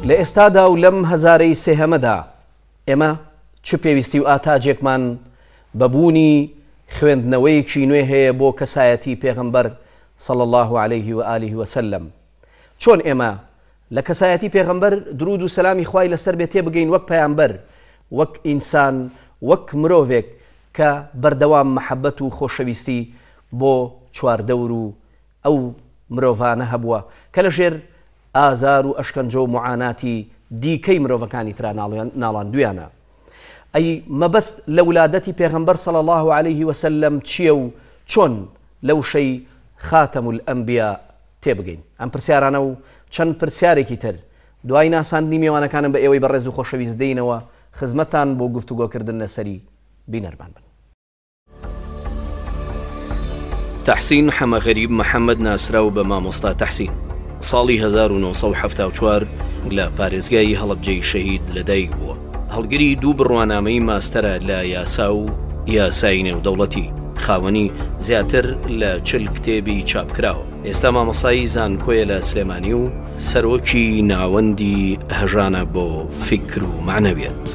لە ئێستادا و لەم هەزارەی سێهەمەدا ئێمە چ پێویستی و ئاتاجێکمان بەبوونی خوێندنەوەیەکی نوێ هەیە بۆ کەسایەتی پێغەمبەر صلى الله عليه وآله وسلم. چۆن ئێمە لە کەسایەتی پێغەمبەر درود و سەلامی خوای لەسەر بێ تێبگەین وەک پەیامبەر، وەک ئینسان، وەک مرۆڤێک کە بەردەوام مەحەبەت و خۆشەویستی بۆ چواردەور و ئەو مرۆڤانە هەبووە کە لە ژێر ئازار و ئەشکەنجە و معاناتی دیکەی مرۆڤەکانی ترا ناڵاندویانە. ئەی مەبەست لە ولادەتی پێغەمبەر صلى الله عليه وسلم چییە و چۆن لەو شەی خاتەم الئەنبیا تێبگەین؟ ئەم پرسیارانە و چەند پرسیارێکی تر دوای ناساندنی میێوانەکانم بە ئێوەی بەڕێز و خۆشەویست دەینەوە خزمەتان بۆ گفتوگۆکردن لەسەری بینەرمان بن. تحسین حەمەغەریب محەممەد ناسراو بە مامۆستا تەحسین ساڵی 1974 لە پارێزگای هەڵەبجەی شەهید لەدایک بووە. هەڵگری دوو بڕوانامەی ماستەرە لە یاسا و یاسای نێودەوڵەتی، خاوەنی زیاتر لە 40 کتێبی چاپکراوە. ئێستا مامۆسای زانکۆیە لە سلێمانی و سەرۆکی ناوەندی هەژانە بۆ فیکر و معنەویەت.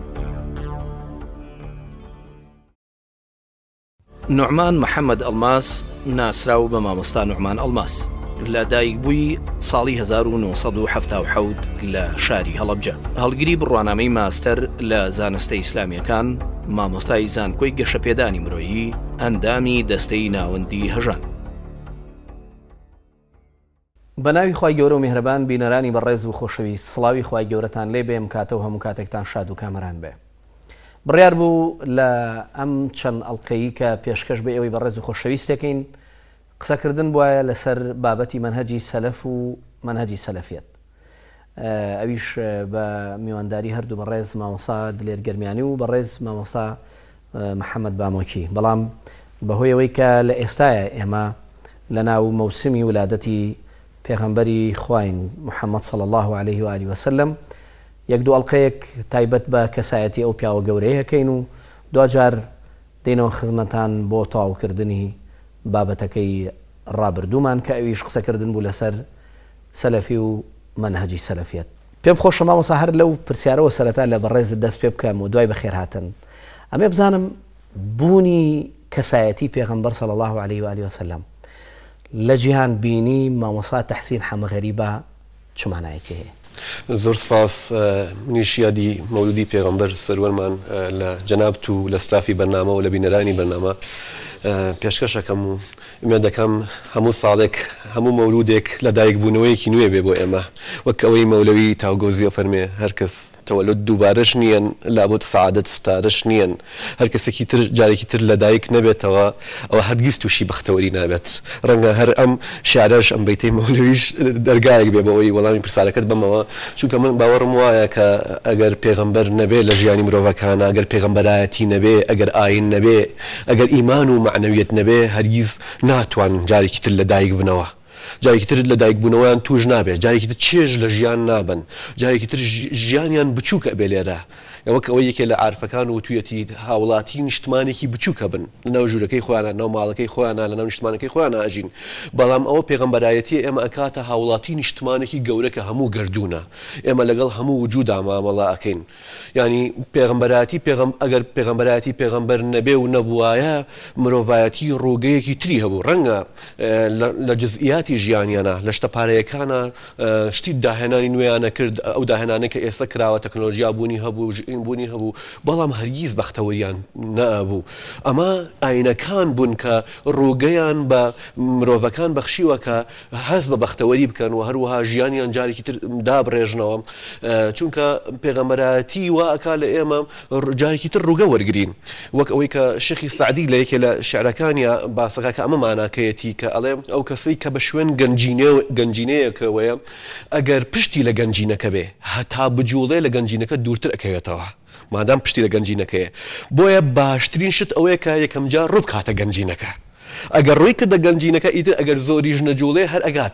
نوعمان محەممەد ئەڵماس ناسراو بە مامۆستا نوعمان ئەڵماس لە دایکبووی ساڵی 1970 لە شاری هەڵەبجە. هەڵگری بڕوانامەی ماستەر لە زانستە ئیسلامیەکان، مامۆستای زانکۆی گەشەپێدانی مرۆیی، ئەندامی دەستەی ناوەندی هەژان. بە ناوی خوای گەورە و میهرەبان بینەرانی بەڕێز و خۆشەویست، سڵاوی خوای گەورەتان لێ بێ، کاتە و هەموو کاتێکتان شاد و کامەران بێ. بڕیار بوو لە ئەم چەند ئەڵلقەیی کە پێشکەش بە ئێوەی بەڕێز و خۆشەویستەکەین قسەکردن بواە لەسەر بابەتی منهەجی سەلەف و منهەجی سەلەفیەت. ئەویش بە میوانداری هەردوو بەڕێز مامۆستا دلێر گەرمیانی و بەڕێز مامۆستا محەممەد بامۆکی. بەڵام بەهۆی ئەوەی کە لە ئێستایە ئێمە لە ناو مەوسمی ولادەتی پێغەمبەری خواین محەممەد صلى الله عليه وآله وسلم یەک دوو ئەڵلقەیەک تایبەت بە کەسایەتی ئەو پیاوە گەورەی هەکەین و دوجار دێنەوە خزمەتان بۆ تەواوکردنی بابەتەکەی ڕابردوومان کە ئەویش قسەکردن بوو لەسەر سەلەفی و منهەجی سەلەفیەت. پێم خۆشە مامۆستا هەر لەو پرسیارەوە سەرەتا لە بەڕێز دەست پێ بکەم و دوای بەخێر هاتن. ئەمێ بزانم بوونی کەسایەتی پێغەمبەر صلى الله عليه وآله وسلم لە جیهان بینی مامۆستا تەحسین حەمەغەریبە چ مانایەکی هەیە؟ زۆر سپاس. منیش یادی مەولودی پێغەمبەر سەروەرمان لە جەنابەت و لە ستافی بەرنامە و لە بینەرانی بەرنامە پێشکەشەکەم و ئێمە دەکەم هەموو ساڵێک هەموو مەولودێک لە دایکبوونەوەیەکی نوێ بێ بۆ ئێمە، وەک ئەوەی مەولەوی تاوگۆزیە فەرمێ هەر کەس تەوەلد دووبارەش نییەن لابد سعادەت ستارەش نییەن، هەر کەسێکی تر جارێکی تر لە دایک نەبێتەوە ئەوە هەرگیز تووشی بەختەوەری نابێت. ڕەنگە هەر ئەم شیعرەش ئەم بەیتەی مەولەویش دەرگایەک بێ بەوەی وەڵامی پرسیارەکەت بمەوە، چونکە من باوەڕم وایە کە ئەگەر پێغەمبەر نەبێ لە ژیانی مرۆڤەکانە، ئەگەر پێغەمبەرایەتی نەبێ، ئەگەر ئاین نەبێ، ئەگەر ئیمان و معنەویەت نەبێ، هەرگیز ناتوان جارێکی تر لە دایک بنەوە، جارێکی تر لە دایک بوونەوەیان توش نابێت، جارێکی تر چێژ لە ژیان نابن، جارێکی تر ژیانیان بچووکە بێ لێرە. وەک ئەوە یەکێ لە عارفەکان و توێتی هاوڵاتی نیشتمانێکی بچووکە بن لەناو ژوورەکەی خۆیانە، ناو ماڵەکەی خۆیانە، لەناو نیشتمانەکەی خۆیانە ئەژین. بەڵام ئەوە پێغەمبەرایەتی ئێمە ئەکاتە هاوڵاتی نیشتمانێکی گەورە کە هەموو گردوونە، ئێمە لەگەڵ هەموو وجودا مامەڵە ئەکەین. ینی پێغەمبەرایەتی ئەگەر پێغەمبەرایەتی پێغەمبەر نەبێ و نەبوایە، مرۆڤایەتی ڕۆگەیەکی تری هەبوو، ڕەنگە لە جزئیاتی ژیانیانە، لە شتە پارەیەکانە شتی داهێنانی نوێیانە کرد، ئەو داهێنانە کە ئێستا کراوە تەکنۆلۆژیا بوونی هەبوو، بوونی هەبوو، بەڵام هەرگیز بەختەوەریان نەبوو. ئەمە ئاینەکان بوون کە ڕووگەیان بە مرۆڤەکان بەخشیوە کە هەست بە بەختەوەری بکەن و هەروەها ژیانیان جارێکی تر دابڕێژنەوە، چونکە پێغەمبەرایەتی وا ئەکا لە ئێمە جارێکی تر ڕووگە وەرگرین، وەک ئەوەی کە شێخی سعدی لە یەکێ لە شعرەکانیە باسەکە کە ئەمە ماناکەیەتی کە ئەڵێ ئەو کەسەی کە بە شوێن گەنجینەیەکەوەیە ئەگەر پشتی لە گەنجینەکە بێ، هەتا بجوڵێ لە گەنجینەکە دوورتر ئەکەوێتەوە، مادام پشتی لە گەنجینەکەیە. بۆیە باشترین شت ئەوەیە کە یەکەم جار ڕوو بکاتە گەنجینەکە، ئەگەر ڕووی کردە گەنجینەکە ئیتر ئەگەر زۆریش نەجوڵێ هەر ئەگات.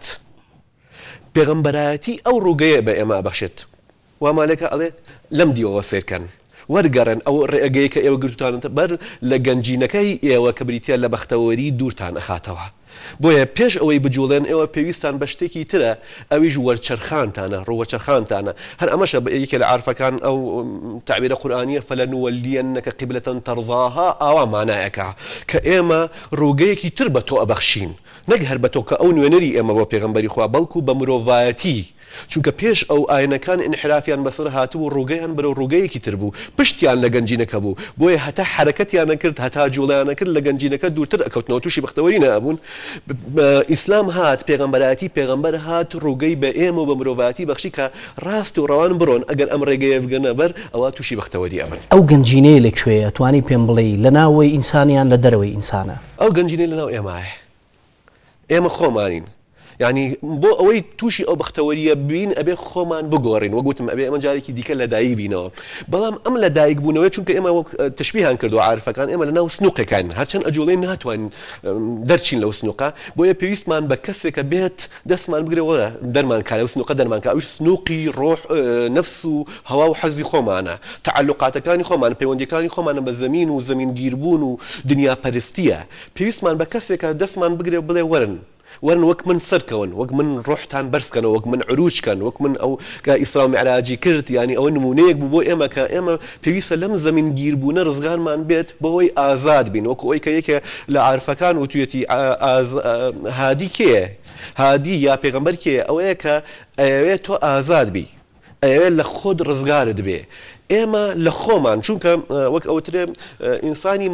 پێغەمبەرایەتی ئەو ڕووگەیە بە ئێمە بەخشێت. وا مالێکە ئەڵێ لەم دیوەوە سیرکەن، وەرگەڕن ئەو ڕێگەیە کە ئێوە گرتوتانن بەر لە گەنجینەکەی ئێوە کە بریتە لە بەختەوەری دوورتان ئەخاتەوە. بۆیە پێش ئەوەی بجوڵێن ئێوە پێویستان بە شتێکی ترە ئەویش وەرچەرخانتانە ڕوەچەرخانتانە هەر ئەمەشە یەکێ لە عارفەکان ئەو تعبیرە قورئانیە فەلەنوەلیەنەکە قیبلەتەن تەرضاها ئاوا مانایەکە کە ئێمە ڕووگەیەکی تر بە تۆ ئەبەخشین نەک هەر بە تۆ کە ئەو نوێنەری ئێمە بۆ پێغەمبەری خوا بەڵکو بە مرۆڤایەتی چونکە پێش ئەو ئاینەکان انحرافیان بەسەر هاتوو ڕووگەیان بەرەو ڕووگەیەکی تر بوو پشتیان لە گەنجینەکە بوو بۆیە هەتا حرەکەتیان نەکرد هەتا جوڵیانەکرد لە گەنجینەکە دوورتر ئەکەوتنەوە تووشی بەختەوەری نەبوون ئیسلام هات پێغەمبەراتی پێغەمبەر هات ڕووگەی بە ئێمە و بە مرۆڤایەتی بەخشی کە ڕاست و ڕەوان بڕۆن ئەگەر ئەم ڕێگەیە بگەنە بەر ئەوە تووشی بەختەوەری ئەبن ئەو گەنجینەیە لەکوێیە توانی پێم بڵێ لە ناوەی ئینسانیان لە دەرەوەی ئینسانە ئەو گەنجینەی لەناو ئێمایە ئێمە خۆمانین يعني بۆ ئەوەی تووشی ئەو بەختەوەریە بین ئەبێ خۆمان بگۆڕین وەگوتم ئەبێ ئەمە جارێکی دیکە لە دایک بینەوە بەڵام ئەم لە دایک بوونەوەی چونکە ئێمە تشبیهان کردو عارفەکان ئێمە لەناو سنووقەکان هەرچەند ئەجوڵێن ناتوانین دەرچین لەو سنووقە بۆیە پێویستمان بە کەسێکە بێت دەستمان بگرەوە دەرمان کار لەو سنووقە دەرمانکە ئەوش سنووقی ڕۆح نەفس و هەوا و حەزی خۆمانە تعلقاتەکانی خۆمان پەیوەندیەکانی خۆمانە بە زەمین و زەمینگیربوون و دنیا پەرستیە پێویستمان بە کەسێکە دەستمان بگرێ بڵێ وەرن وەک من سەرکەون وەک من ڕۆحتان بەرزکەنەوە وەک من عروجکەن وەک من ئەو کە ئیسرا و معراجی کرد ینی ئەوە نمونەیەک بوو بۆ ئێمە کە ئێمە پێویستە لەم زەمین گیربوونە ڕزگارمان بێت بەوەی ئازاد بین وەکو ئەوی کە یەکێ لە عارفەکان وتوێتی هادی کێ هادی یا پێغەمبەر کێ ئەوەیە کە ئەوێت تۆ ئازاد بی ئەوێت لە خۆت ڕزگارت بێ ئێمە لە خۆمان چونکە وەک ئەوترێ ئینسانی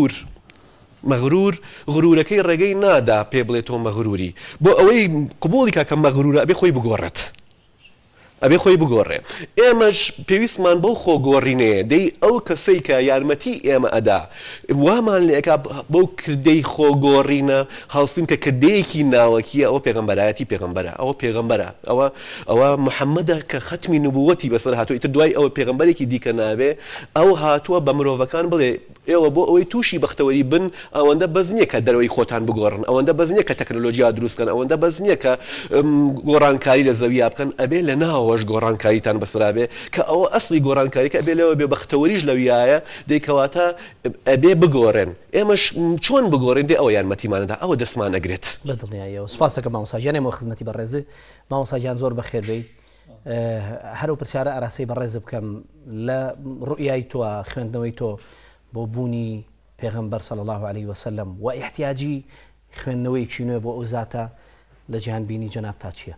مەغرور غرورەکەی ڕێگەی نادا پێ بڵێت تۆ مەغروری بۆ ئەوەی قبوڵی کاکە مەغرورە ئەبێ خۆی بگۆڕێت ئەبێ خۆی بگۆڕێ ئێمەش پێویستمان بەو خۆگۆڕینەیە دەی ئەو کەسەی کە یارمەتی ئێمە ئەدا وامان لێکا بەو کردەی خۆگۆڕینە هەڵسین کە کردەیەکی ناوەکیە ئەوە پێغەمبەرایەتی پێغەمبەرە ئەوە پێغەمبەرە ئەوە محەممەدە کە ختمی نبووەتی بەسەر هاتووە ئیتر دوای ئەوە پێغەمبەرێکی دیکە نابێ ئەو هاتووە بە مرۆڤەکان بڵێ ئێوە بۆ ئەوەی تووشی بەختەوەری بن ئەوەندە بەز نییە کە دەرەوەی خۆتان بگۆڕن ئەوەندە بەز نییە کە تەکنۆلۆژیا دروستکەن ئەوەندە بەز نییە کە گۆڕانکاری لە زەویە بکەن ئەبێ لە ناوەش گۆڕانکاریتان بەسرابێ کە ئەوە ئەسلی گۆڕانکاری کە ئەبێ لەوە بێ بەختەوەریش لەویایە دەیکەواتە ئەبێ بگۆڕێن ئێمەش چۆن بگۆڕێن دێ ئەوە یارمەتیمانەدا ئەوە دەستمان ئەگرێت لە دڵنیایەوە سپاسەکە مامۆستاجیانێمەوە خزمەتی بەڕێزی مامۆستاجیان زۆر بەخێر بێ هەرو پرسیارە ئاراسەی بەڕێز بکەم لە ڕوئیای تۆ خوێندنەوەی تۆ بۆ بوونی پێغەمبەر صلی الله عليه وسلم و احتیاجی خوێندنەوەی چینوێ بۆ ئەو زاتە لە جیهان بینی جەناب تا چییە؟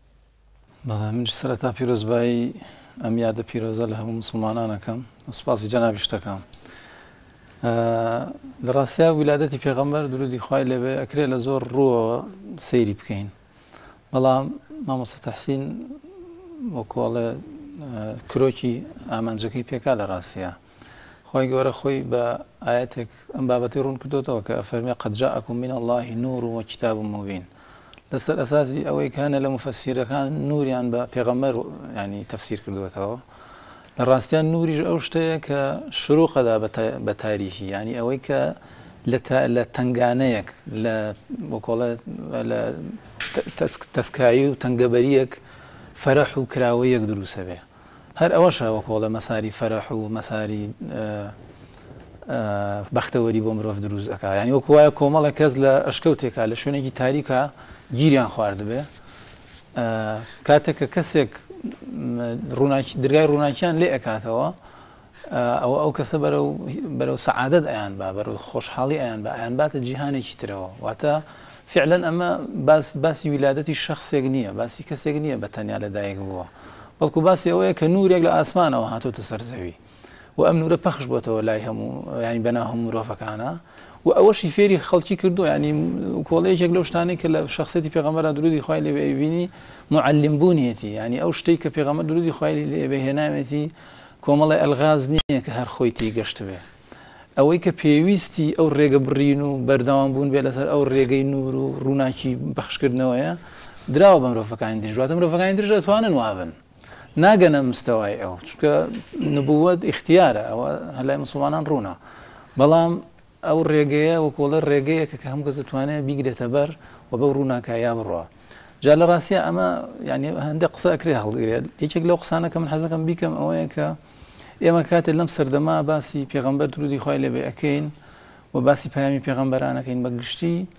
من سەرەتا پیرۆزبایی ئەم یادە پیرۆزە لە هەموو مسلمانانەکەم سوپاسی جەنابی شتەکەم لە ڕاستیا ویلادەتی پێغەمبەر درودی خوای لێبێ ئەکرێ لە زۆر ڕووەوە سەیری بکەین بەڵام مامۆستا تەحسین وەکوڵێ کرۆکی ئامانجەکەی پێکا لە ڕاستیە خۆی گەورە خۆی بە ئاەتێک ئەم بابەتی ڕوون کردوتەوە کە فەرمێ قەد جاءەکم من الله نور وكتاب مبین لەسەر ئەساسی ئەوەی کانە لە مفەسیرەکان نوریان بە پێغەمبەر ینی تەفسیر کردوێتەوە لە ڕاستیان نوریش ئەو شتەیە کە شروقەدا بە تاریخی ینی ئەوەی کە لە تنگانەیەک لە بۆکۆڵە لە تەسکایی و تەنگەبەریەک فەرەح و کراوەیەک دروسە بێ هەر ئەوەشە وەکۆڵە مەساری فەرەح و مەساری بەختەوەری بۆ مرۆڤ دروست دەکا ینی وەکو وایە کۆمەڵە کەس لە ئەشکەوتێکا لە شوێنێکی تاریکە گیریان خواردبێ کاتێککە کەسێک دەرگای ڕووناکیان لێ ئەکاتەوە ئەو کەسە بەرەو سەعادەت ئەیان با بەرەو خۆشحاڵی ئەیان بە ئەیان باتە جیهانێکی ترەوە واتە فعلا ئەمە باسی ویلادەتی شخصێک نییە باسی کەسێک نییە بە تەنیا لەدایک بووە بەڵکو باسی ئەوەیە کە نورێک لە ئاسمانەوە هاتۆتە سەرزەوی و ئەم نورە پەخش بۆتەوە لای هەموو ینی بەناو هەموو مرۆڤەکانە و ئەوەشی فێری خەڵکی کردو ینی کۆڵەیەکێک لەو شتانەی کە لە شخصێتی پێغەمبەر درودی خوای لێ بینی معلم بوونیەتی ینی ئەو شتەی کە پێغەمبەر درودی خوای لێ بهێناوێتی کۆمەڵی ئەلغاز نییە کە هەر خۆی تی گەشت بێ ئەوەی کە پێویستی ئەو ڕێگە بڕین و بەردەوام بوون بێ لەسەر ئەو ڕێگەی نور و ڕووناکی بەخشکردنەوەیە دراوە بە مرۆڤەکانی دیژ واتە مرۆڤەکانی دیژ دەتوانن وابن ناگەنە مستەوای ئەو چونکە نبووەت اختیارە ئەوە هەلای مسلمانان ڕوونە بەڵام ئەو ڕێگەیە وەکۆڵە ڕێگەیە کە هەموو کەس دەتوانێت بیگرێتە بەر و بەو ڕووناکایە بڕوە جا لە ڕاستیە ئەمە ینی هەندێک قسە ئەکرێ هەڵگرێت یەکێک لەو قسانە کە من حەزەکەم بیکەم ئەوەیە کە ئێمە کاتێک لەم سەردەما باسی پێغەمبەر درودی خوای لێبێ ئەەکەین و باسی پەیامی پێغەمبەرانەکەین بە گشتی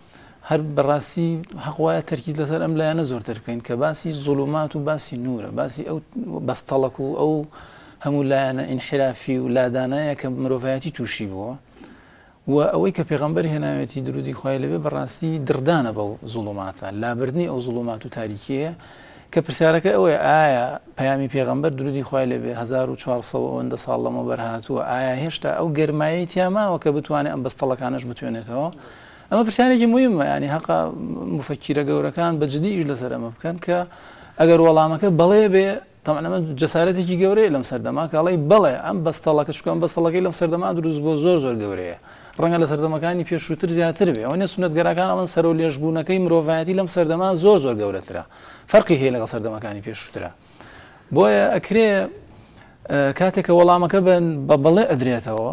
هەر بەڕاستی حەقوایە تەرکیز لەسەر ئەم لایەنە زۆرتر بکەین کە باسی زوڵومات و باسی نورە باسی ئەو بەستەڵک و ئەو هەموو لایەنە ئینحرافی و لادانایە کە مرۆڤایەتی تووشی بووە و ئەوەی کە پێغەمبەر هێناوێتی درودی خوای لەبێ بەڕاستی دردانە بەو زوڵوماتە لابردنی ئەو زوڵومات و تاریکیە کە پرسیارەکە ئەوەیە ئایا پەیامی پێغەمبەر درودی خوای لەبێ 1400 ئەوەندە ساڵ لەمە بەرهاتووە ئایا هێشتا ئەو گەرمایی تیاماوە کە بتوانێت ئەم بەستەڵەکانش بتوێنێتەوە ئەمە پرسیارێکی مهمە ینی حەقا مفەکیرە گەورەکان بەجددیش لەسەر ئەمە بکەن کە ئەگەر وەڵامەکە بەڵێ بێ تەمەنەمە جەسارەتێکی گەورەیە لەم سەردەما کاڵی بڵێ ئەم بەستەڵەکە چکەم بەستەڵەکەی لەم سەردەما دروست بۆ زۆر گەورەیە ڕەنگە لە سەردەمەکانی پێشووتر زیاتر بێ ئەوە سونەتگەرەکان ئەمە سەر و لێژبوونەکەی مرۆڤایەتی لەم سەردەما زۆر گەورەترە فەرقی هەیە لەگەڵ سەردەمەکانی پێشووترە بۆیە ئەکرێ کاتێکە وەڵامەکە بە بەڵێ ئەدرێتەوە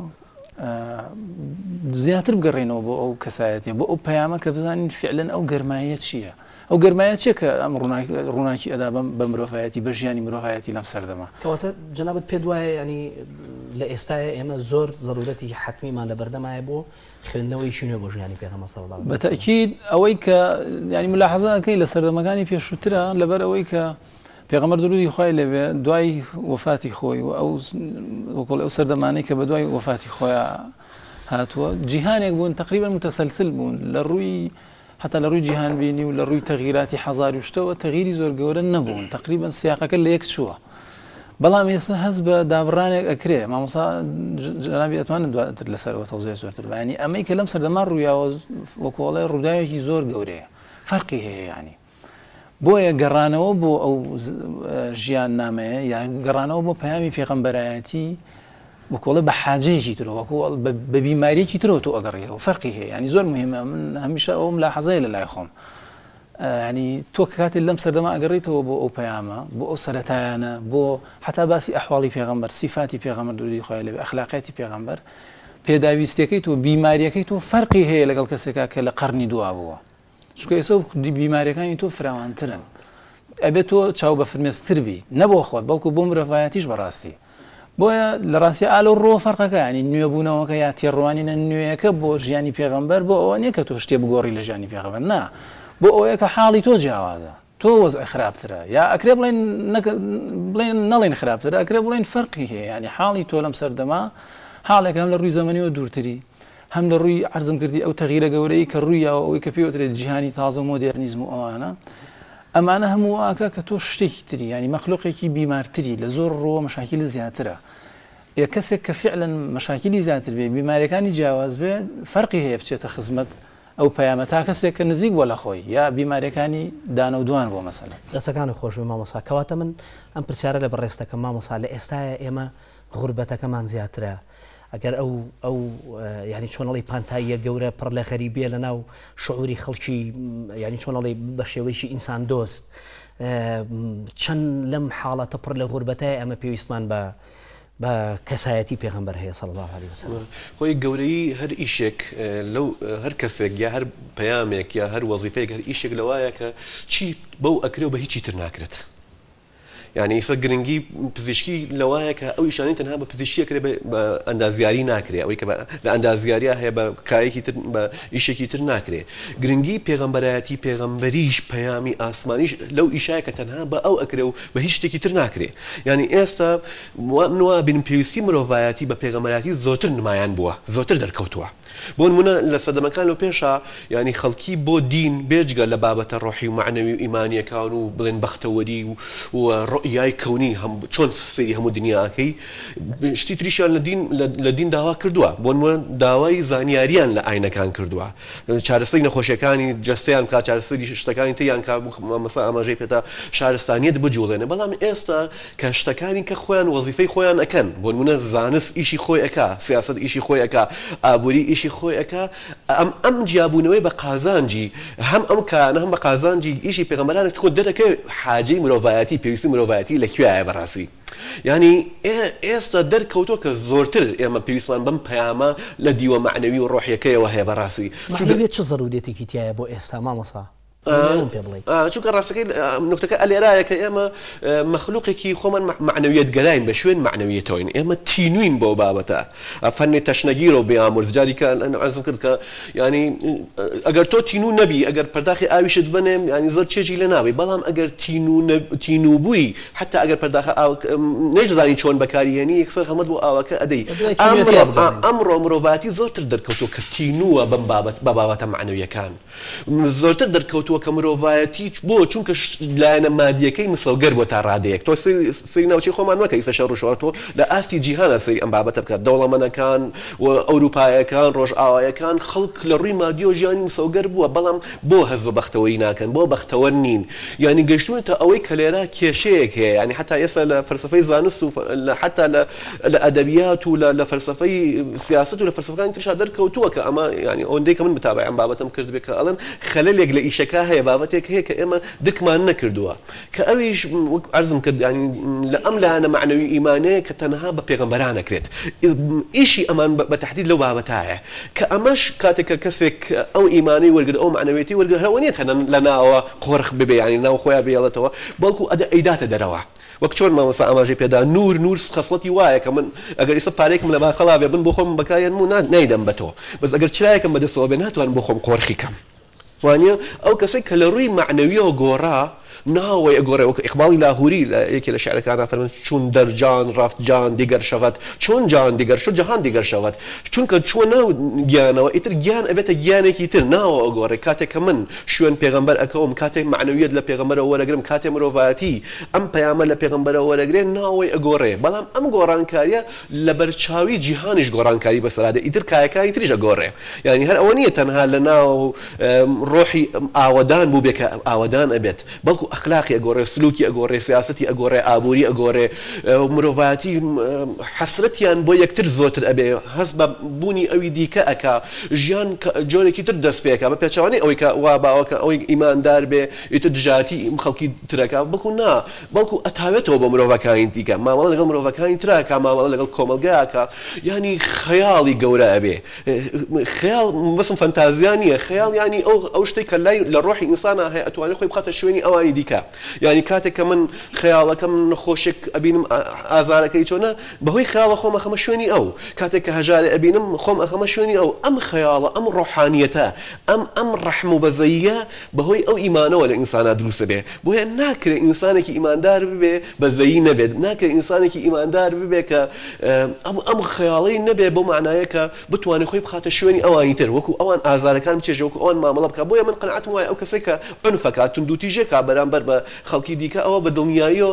زیاتر بگەڕێنەوە بۆ ئەو کەسایەتی بۆ ئەو پەیامە کە بزانین فعلەن ئەو گەرمایە چییە ئەو گەرمایە چیە کە ئەم ڕووناکی ئەدا بە مرۆڤایەتی بە ژیانی مرۆڤایەتی لەم سەردەما کەواتە جەنابەت پێ وایە ینی لە ئێستاە ئێمە زۆر ضرورەتی حتمیمان لە بەردەمایە بۆ خوێندنەوەی شنوێ بۆ ژیانی پێغەمبەر صلی الله علیه و سلم بەتەکید ئەوەی کە ینی ملاحەزەکەی لە سەردەمەکانی پێشووترە لەبەر ئەوەی کە پێغەمبەر درودی خوای لەبێ دوای وفاتی خۆی و ئەو سەردەمانەی کە بە دوای وفاتی خۆیان هاتووە جیهانێک بوون تقریبا متەسەلسل بوون لە ڕووی حتا لە ڕووی جیهان بینی و لە ڕووی تەغییراتی حەزاری شتەوە تەغییری زۆر گەورە نەبوون تقریبا سیاقەکە لە یەک چووە بەڵام ئێستا هەست بە دابڕانێک ئەکرێ مامۆستا جەنابی ئەتوانن دواتر لەسەرەوە تەوزیع زۆرتر بەینی ئەمەی کە لەم سەردەما ڕوویاوە وەکوڵێ ڕووداوێکی زۆر گەورەیە فەرقی هەیە ینی بۆیە گەڕانەوە بۆ ئەو ژیان نامەیە یان گەڕانەوە بۆ پەیامی پێغەمبەرایەتی وەکوڵێ بە حاجەیەکی ترەوە وەکو بە بیماریەکی ترەوە تۆ ئەگەڕێەوە فەرقی هەیە ینی زۆر مهمە من هەمیشە ئەوم لاحەزەیە لە لای خۆم ینی تۆ کاتێک لەم سەردەما ئەگەڕێیتەوە بۆ ئەو پەیامە بۆ ئەو سەرەتایانە بۆ حتا باسی ئەحواڵی پێغەمبەر سیفاتی پێغەمبەر درودی خوای لەبێ ئەخلاقیاتی پێغەمبەر پێداویستیەکەی تۆ بیماریەکەی تۆ فەرقی هەیە لەگەڵ کەسێکا کە لە قەرنی دوا بووە چونکە ئێستا بیماریەکانی تۆ فراوانترن ئەبێت تۆ چاو بە فرمێستر بی نەبۆ خۆت بەڵکو بۆ مرۆڤایەتیش بەڕاستی بۆیە لە ڕاستی ئالۆ ڕۆ فەرقەکە ینی نوێبوونەوەکە یا تێڕوانینە نوێیەکە بۆ ژیانی پێغەمبەر بۆ ئەوە نییە کە تۆ شتێ بگۆڕی لە ژیانی پێغەمبەر نا بۆ ئەوەیە کە حاڵی تۆ جیاوازە تۆ وەزع خراپترە یا ئەکرێ بڵێن نەڵێن خراپترە ئەکرێ بڵێن فەرقی هەیە ینی حاڵی تۆ لەم سەردەما حاڵێک هەم لە ڕووی زەمەنیەوە دوورتری هەم لە ڕووی عەرزم کردی ئەو تەغییرە گەورەی کە ڕوویەوە ئەوەی کە پێوترێت جیهانی تازە مۆدێرنیزم و ئەوانە ئەمانە هەموو ئاکە کە تۆ شتێکی تری ینی مەخلوقێکی بیمارتری لە زۆر ڕۆ مەشاکیل زیاترە کەسێک کە فعلەن مەشاکیلی زیاتر بێ بیماریەکانی جیاواز بێ فەرقی هەیە بچێتە خزمەت ئەو پەیامە تا کەسێک کە نزیک بۆ لە خۆی یا بیماریەکانی دانە و دوان بۆ مەسەلە دەستەکانی خۆش بێ مامۆستا کەواتە من ئەم پرسیارە لە بەڕێستەکە مامۆستا لە ئێستاە ئێمە غوربەتەکەمان زیاترە ئەگەر ئەو ینی چۆنەڵی پانتاییە گەورە پڕ لە غەریبیە لە ناو شعوری خەڵکی ینی چۆنەڵی بە شێوەیەکی ئینسان دۆست چەند لەم حاڵەتە پڕ لە غوربەتای ئەمە پێویستمان بە کەسایەتی پێغەمبەر هەیە صلی الله علیه وسلم خۆی گەورەی هەر ئیشێک لەو هەر کەسێک یا هەر پەیامێک یا هەر وەزیفەیەک هەر ئیشێک لەوایە کە چی بەو ئەکرێ و بە هیچی تر ناکرێت یعنی ئێستا گرنگی پزیشکی لەوایە کە ئەو ئیشانەی تەنها بە پزیشکیەکرێ بە ئەندازیاری ناکرێت ئەوەی کە لە ئەندازیاریە هەیە بە کارێکی تر بە ئیشێکی تر ناکرێت گرنگی پێغەمبەرایەتی پێغەمبەریش پەیامی ئاسمانیش لەو ئیشایە کە تەنها بە ئەو ئەکرێ و بە هیچ شتێکی تر ناکرێت یعنی ئێستا منوە بین پێویستی مرۆڤایەتی بە پێغەمبەرایەتی زۆرتر نمایان بووە زۆرتر دەرکەوتووە بۆ نمونە لە سەردەمەکان لەو پێشە ینی خەڵکی بۆ دین بێجگە لە بابەتە ڕۆحی و معنەوی و ئیمانیەکان و بڵێن بەختەوەری و ڕۆیای کەونی چۆن سەیری هەموو دنیاکەی شتی تریشیان لە دین داوا کردووە بۆ نمونە داوای زانیاریان لە ئاینەکان کردووە چارەسەری نەخۆشیەکانی جەستەیان کا چارەسەری شتەکانی تیان کا مەسا ئاماژەی پێتا شارستانیت بجوڵێنە بەڵام ئێستا کە شتەکانی کە خۆیان وەزیفەی خۆیان ئەکەن بۆ نمونە زانست ئیشی خۆی ئەکا سیاست ئیشی خۆی ئەکا ئابووری ئیشی خۆی ئەکا ئەم جیابوونەوەی بە قازانجی هەم ئەم کانە هەم بە قازانجی ئیشی پێغەمبەرانت خۆ دەرەکەی حاجەی مرۆڤایەتی پێویستی مرۆڤایەتی لەکوێیە بەڕاستی ینی ئێستا دەرکەوتۆ کە زۆرتر ئێمە پێویستمان بەم پەیامە لە دیوە معنەوی و ڕۆحیەکەیەوە هەیە بەڕاستی چ ضرورەتێکی تایە بۆ ئێستا مامۆستا چونکە ڕاستەکەی نقطەکە ئەلێرایەکە ئێمە مەخلوقێکی خۆمان معنەویەت گەلایین بە شوێن معنەویەتەوەین ئێمە تینوین بۆ بابەتە فەنی تەشنەگیرەوە بێئامۆرز جاریکە عەرزم کرد کە ینی ئەگەر تۆ تینوو نەبی ئەگەر پەرداخی ئاویشت بنێم ینی زۆر چێژی لە ناوی بەڵام ئەگەر تینوو بووی حتا ئەگەر پەرداخە نەیزانی چۆن بەکارهێنی یەکسەر هەمەت بۆ ئاوەکە ئەدەی ئەمڕۆ مرۆڤاتی زۆرتر دەرکەوتووە کە تینووە بەم بە بابەتە معنەویەکان زۆرتر دەرکەوتووە کە مرۆڤایەتی بۆ چونکە لایەنە مادیەکەی مسەوگەر بۆ تا ڕادەیەک تۆ سری ناوچەی خۆمان وەکە ئیسە شەڕ و شەوە تۆ لە ئاستی جیهانە سەری ئەم بابەتە بکات دەوڵەمەندەکان و ئەوروپایەکان ڕۆژئاوایەکان خەڵک لە ڕووی مادی و ژیانی مسەوگەر بووە بەڵام بۆ هەز بە بەختەوەری ناکەن بۆ بەختەوەر نین ینی گەشتوونەتە ئەوەی کە لێرە کێشەیەک هەیە ینی حتا ئێستا لە فەلسەفەی زانست و حتا لە ئەدەبیات و لە فەلسەفەی سیاست و لە فەلسەفەکانی ترشا دەرکەوتووە کە ئەمە ینی ئەوەندەی کە من بتابع ئەم بابەتم کرد بێت کە ئەڵێن خەلەلێک لە ئیشەکە هەیە بابەتێک هەیە کە ئێمە دکمان نەکردووە کە ئەویش عەرزم کرد ینی لە ئەم لایەنە معنەوی ئیمانەیە کە تەنها بە پێغەمبەران ئەکرێت ئیشی ئەمان بە تەحدید لەو بابەتایە کە ئەمەش کاتێک کەسێک ئەو ئیمانەی وەرگرت ئەو معنەویەتی وەرگرت هەوە نیە تەنها لە ناوە قۆرخ ببێ ینی ناو خۆیان بێڵێتەوە بەڵکو ئەیداتە دەرەوە وەک چۆن مامۆستا ئاماژەی پێدا نور خەسڵەتی وایە کە من ئەگەر ئێستا پارێکم لە باخەڵا بێ بن بۆ خۆم بەکارهێنم و نایدەم بە تۆ بەس ئەگەر چرایەکەم بەدەستەوە بێ ناتوانم بۆ خۆم قۆرخی کەم وانە ئەو کەسێک کە لە ڕووی معنەویەوە گۆڕا ناوەی ئەگۆڕێ وەکە ئیقباڵی لاهوری لە یەکێ لە شعرەکانە فەرمێت چون دەرجان ڕافت جان دیگەر شەوەت چۆن جان دیگەر شو جەهان دیگەر شەوەت چونکە چۆن ناو گیانەوە ئیتر گیان ئەبێتە گیانێکی تر ناوە ئەگۆڕێ کاتێک کە من شوێن پێغەمبەر ئەکەوم کاتێک معنەویەت لە پێغەمبەرەوە وەرەگرم کاتێ مرۆڤایەتی ئەم پەیامە لە پێغەمبەرەوە وەرەگرێن ناوەی ئەگۆڕێ بەڵام ئەم گۆڕانکاریە لە بەرچاوی جیهانیش گۆڕانکاری بەسەرادە ئیتر کایەکانی تریش ئەگۆڕێ ینی هەر ئەوە نییە تەنها لە ناو ڕۆحی ئاوەدان بوو بێ کە ئاوەدان ئەبێت بەڵکو ئەخلاقی ئەگۆڕێ سلوکی ئەگۆڕێ سیاسەتی ئەگۆڕێ ئابووری ئەگۆڕێ مرۆڤایەتی حەسرەتیان بۆ یەکتر زۆرتر ئەبێ هەست بە بوونی ئەوی دیکە ئەکا ژیان جۆرێکی تر دەست پێکە بە پێچوانەی ئەوەی کە وا باوەکە ئەوەی ئیماندار بێ ئیتر دژاتی خەڵکی ترەکە بەڵکو نا بەڵکو ئەتاوێتەوە بە مرۆڤەکانی دیکە مامەڵە لەگەڵ مرۆڤەکانی تراکە مامەڵە لەگەڵ کۆمەلگایەکە ینی خەیاڵی گەورە ئەبێ خەیاڵ بەسم فەنتازیا نیە خەیاڵ ینی ئەو شتێک کە لای لە ڕۆحی ئینسانە هەیە ئەتوانێت خۆی بخاتە شوێنی ئەوانی دیکە ینی کاتێک کە من خەیاڵەکەم نەخۆشێک ئەبینم ئازارەکەی چۆنە بەهۆی خەیاڵە خۆم ئەخەمە شوێنی ئەو کاتێک کە هەژارێ ئەبینم خۆم ئەخەمە شوێنی ئەو ئەم خەیاڵە ئەم ڕۆحانیەتە ئەم ڕەحم و بەزەییە بەهۆی ئەو ئیمانەوە لە ئینسانە دروستە بێ بۆیە ناکرێت ئینسانێکی ئیماندار ببێ بەزەیی نەبێت ناکرێت ئینسانێکی ئیماندار ببێ کە ئەم خەیاڵەی نەبێ بۆ معنایە کە بتوانێت خۆی بخاتە شوێنی ئەوانی تر وەکو ئەوان ئازارەکان بچێژە وەکو ئەوان مامەڵە بکە بۆیە من قەنەعەتم وایە ئەو کەسێک کە عنفەکە توندوتیژێکا بەرامبەر بە خەڵکی دیکە ئەوە بە دڵنیاییەوە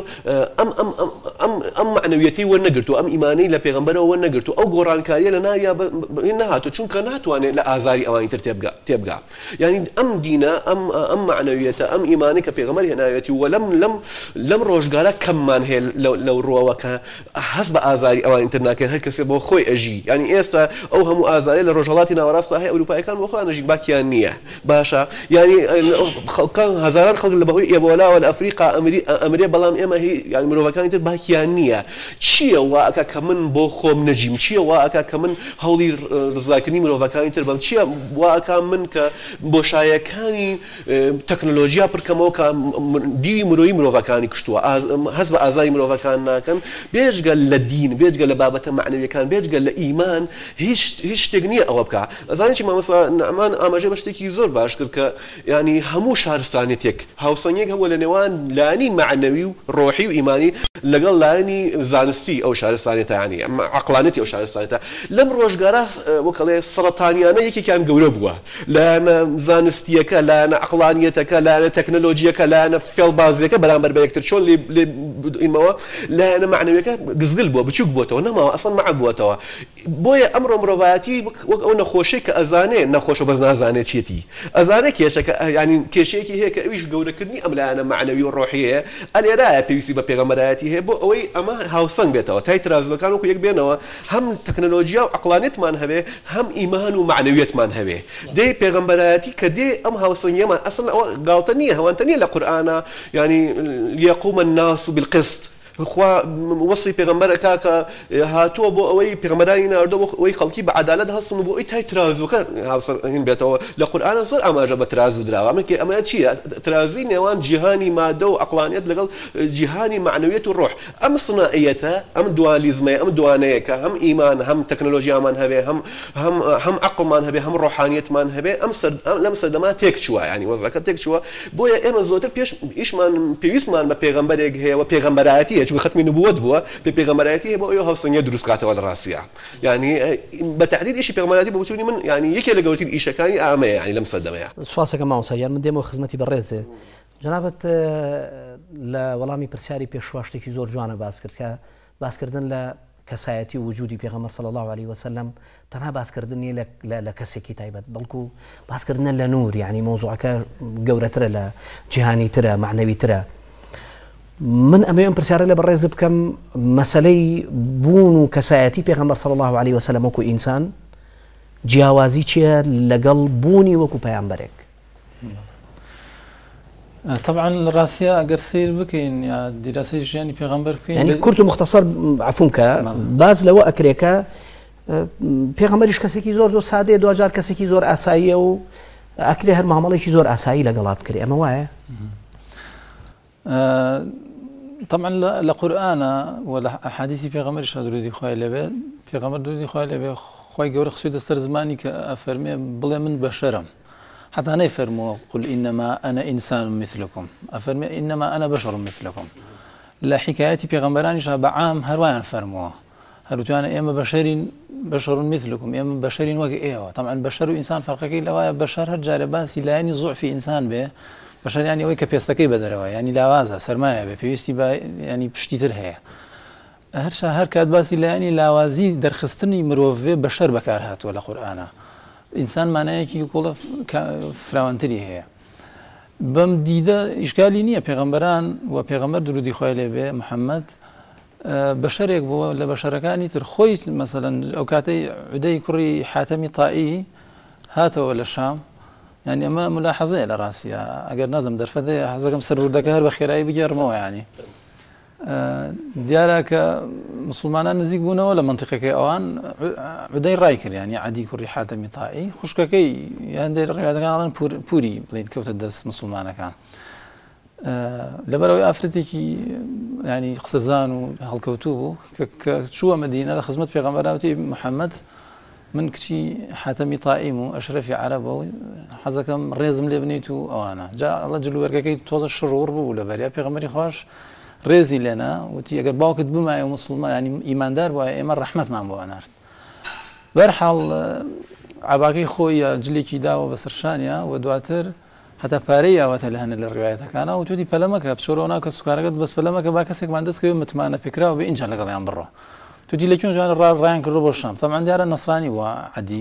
ئەم معنەویەتی وەرنەگرتو ئەم ئیمانەی لە پێغەمبەرەوە وەرنەگرتو ئەو گۆڕانکاریە لە ناویا نەهاتوو چونکە ناتوانێت لە ئازاری ئەوانی تر تێبگا یعنی ئەم دینە ئەم معنەویەتە ئەم ئیمانەی کە پێغەمبەر هێناوێتی و لەم ڕۆژگارە کەممان هەیە لەو ڕۆوە کە هەست بە ئازاری ئەوانی تر ناکەن هەر کەسێ بۆ خۆی ئەژی ینی ئێستا ئەو هەموو ئازارێ لە ڕۆژهەڵاتی ناوەڕاستە هەیە ئەوروپایەکان بۆ خۆیان ئەژین باکیان نییە باشە ینی خەڵکان هەزاران خەڵک لە بەهۆی ئێبۆلا لە ئەفریقا ئەمرێ بەڵام ئێمە ینی مرۆڤەکانی تر باکیان نییە چییە واکە کە من بۆ خۆم نەجیم چییە واکە کە من هەوڵی ڕزاکردنی مرۆڤەکانی تر بەم چییە واکە من کە بۆشایەکانی تەکنۆلۆژیا پڕکەمەوە کە دیوی مرۆیی مرۆڤەکانی کشتووە هەست بە ئازاری مرۆڤەکان ناکەن بێجگەل لە دین بێجگە لە بابەتە معنەویەکان بێجگە لە ئیمان هیچ شتێک نییە ئەوە بکە ئەزانێکی مامۆستا نەعمان ئاماژەی بە شتێکی زۆر باش کرد کە ینی هەموو شارستانێتێک هاوسەنگێک هەبووە لە نێوان لانی معنەوی و ڕۆحی و ئیمانی لەگەڵ لانی زانستی ئەو شارستانێتە ینی عەقلانەتی ئەو شارستانێتە لەم ڕۆژگارە وەکەڵێ سەرەتانیانە یەکێکیان گەورە بووە لایەنە زانستیەکە لایەنە عەقلانیەتەکە لایەنە تەکنۆلۆژیەکە لایەنە فێڵبازیەکە بەرامبەر بە یەکتر چۆن ئینمەوە لایەنە معنەویەکە گزگل بووە بچووک بووەتەوە نەماوە ئەسڵ مەعە بووەتەوە بۆیە ئەمڕۆ مرۆڤایەتی وەک ئەو نەخۆشەی کە ئەزانێ نەخۆشە بەس نازانێت چێتی ئەزانێ کێشەکە ینی کێشەیەکی هەیە کە ئەویش گەورەکردنی ئەم لایەنە معنەوی و ڕۆحیەیە ئەلێرایە پێویستی بە پێغەمبەرایەتی هەیە بۆ ئەوەی ئەمە هاوسەنگ بێتەوە تای ترازەکان وەکو یەک بێنەوە هەم تەکنۆلۆژیا و عەقلانیەتمان هەبێ هەم ئیمان و معنەویەتمان هەبێ دەی پێغەمبەرایەتی کە دێ ئەم هاوسەنگیەمان ئەسڵ ئەوە گاڵتە نییە هەوانتە نییە لە قورئانە ینی لیەقومە الناس بالقسط خوا وەسی پێغەمبەرەکە کە هاتووە بۆ ئەوەی پێغەمبەرانی ناردەوە ئەوەی خەڵکی بە عەدالەت هەستن بۆ ئەوی تای ترازوەکە هاوسەرهین بێتەوە لە قورئانە زۆر ئاماژە بە ترازو دراوە ئەمە چییە؟ ترازی نێوان جیهانی مادە و عەقلانیەت لەگەڵ جیهانی معنەویەت و ڕۆح. ئەم سنائیەتە، ئەم دوالیزمەیە، ئەم دوانەیەکە هەم ئیمان هەم تەکنۆلۆژیامان هەبێ هەم عەقڵمان هەبێ هەم ڕۆحانیەتمان هەبێ لەم سەردەما تێک چووە، ینی وەزعەکە تێک چووە. بۆیە ئێمە زۆرتر پێش ئیشمان پێویستمان بە پێغەمبەرێک هەیە و پێغەمبەرایەتی چون ختمی نبووت بووە بە پێغەمبەرایەتی هەیە بۆ ئەوە هەڵسەنگە دروستکاتەوە لە ڕاستیە. ینی بە تەحدید ئیشی پێغەمبەرایەتی بە بچوونی من ینی یەکێک لە گەورەترین ئیشەکانی ئامەیە ینی لەم سەردەمەیە. سوپاسەکە مامۆستا من دێمەوە خزمەتی بەڕێزێ. جەنابەت لە وەڵامی پرسیاری پێشوا شتێکی زۆر جوانە باس کرد کە باسکردن لە کەسایەتی و وجودی پێغەمبەر صلی الله علیه وسلم تەنها باسکردن نیە لە کەسێکی تایبەت، بەڵکو باسکردنە لە نور، یعنی مۆزوعەکە گەورەترە لە جیهانی ترە، معنەوی ترە. من ئەمەوێم پرسیارە لە بەڕێز بکەم مەسەلەی بوون و کەسایەتی پێغەمبەر صلی الله علیه وسلم وەکو ئینسان جیاوازی چییە لەگەڵ بوونی وەکو پەیامبەرێک؟ طبعا الراسية أجر سير بكين يا دراسة يعني في غمبر بكين يعني كرت مختصر عفوك باز لو أكريكا في غمبرش كسيكي زور سادة دو أجار كسيكي زور أساية و أكري هر معاملة كي زور أساية لقلاب كري أما واعي طبعا لقرآن ولا أحاديث في غمرش درودي خوي لبه في غمر درودي خوي لبه خوي جور خصوصي دستر زماني كأفرمي بلا من بشرم حتى أنا يفرموا قل إنما أنا إنسان مثلكم، أفرمي إنما أنا بشر مثلكم. لا حكاياتي بيغمبراني شابه عام هروان فرموا هروتو أنا إما بشر مثلكم إما بشر وجه إيوه. طبعا بشر وإنسان فرق كي لوايا بشر هالجار بس لا يعني ضعف إنسان به بشر يعني ويك بيستكي بدروا يعني لا وازا سرماية به بيستي يعني بشتيتر هي هر كاد بس لا يعني لا وازي درخستني مروفي بشر بكارهات ولا قرآنه إنسان معناه كي يقول فراوانتري هي بم ديدا إشكالي نية پیغمبران و پیغمبر درودي خواه به محمد بشرك بو ولا بشركاني ترخوي مثلا أوكاتي عدي كري حاتمي طائي هاته ولا الشام يعني أما ملاحظة على راسي أجر نازم درفته حزقم سرور دكهر بخيراي بجرمو يعني دیارە کە مسلمانان نزیک بوونەوە لە منطقەکەی ئەوان عودەی ڕایکرد يعني عەدی کوڕی حاتەمی تائی خوشکەکەی هەندێک ڕێگەکان پوری بڵێن کەوتە دەست مسلمانەکان لەبەرەوەی ئافرەتێکی ینی قسەزان و هەڵکەوتوو بوو کە چووە مەدینە لە خزمەت پێغەمبەراوتی محەممەد من کچی حاتەمی تائیم و ئەشرەفی عەرەبە و حەزەکەم ڕێزم لێ بنیت و ئەوانە جا ئەڵە جلوبەرگەکەی تۆزە شڕور بوو لەبەریا پێغەمبەری خوش رێزی لێنا وتی ئەگەر باوکت بمایە و مسلمان ینی ئیماندار بووە ئێمە ڕەحمەتمان بۆ ئەنارد. بەرحاڵ عەباکەی خۆی جلێکی داوە بەسەر شانیا و دواتر هەتا پارەی ئاوەتە لە هەنە لە ڕوایەتەکانە و توتی پەلەمەکە بچۆرەوە ناو کە سوکارەکەت بەس پەلەمەکە با کەسێکمان دەستکەوێ متمانە پێکراوە بێ ئینجا لەگەڵیان بڕۆ. توتی لەکوێ جوان ڕایان کردۆ بۆ شام. تەمەن دیارە نەسرانی بووە عەدی.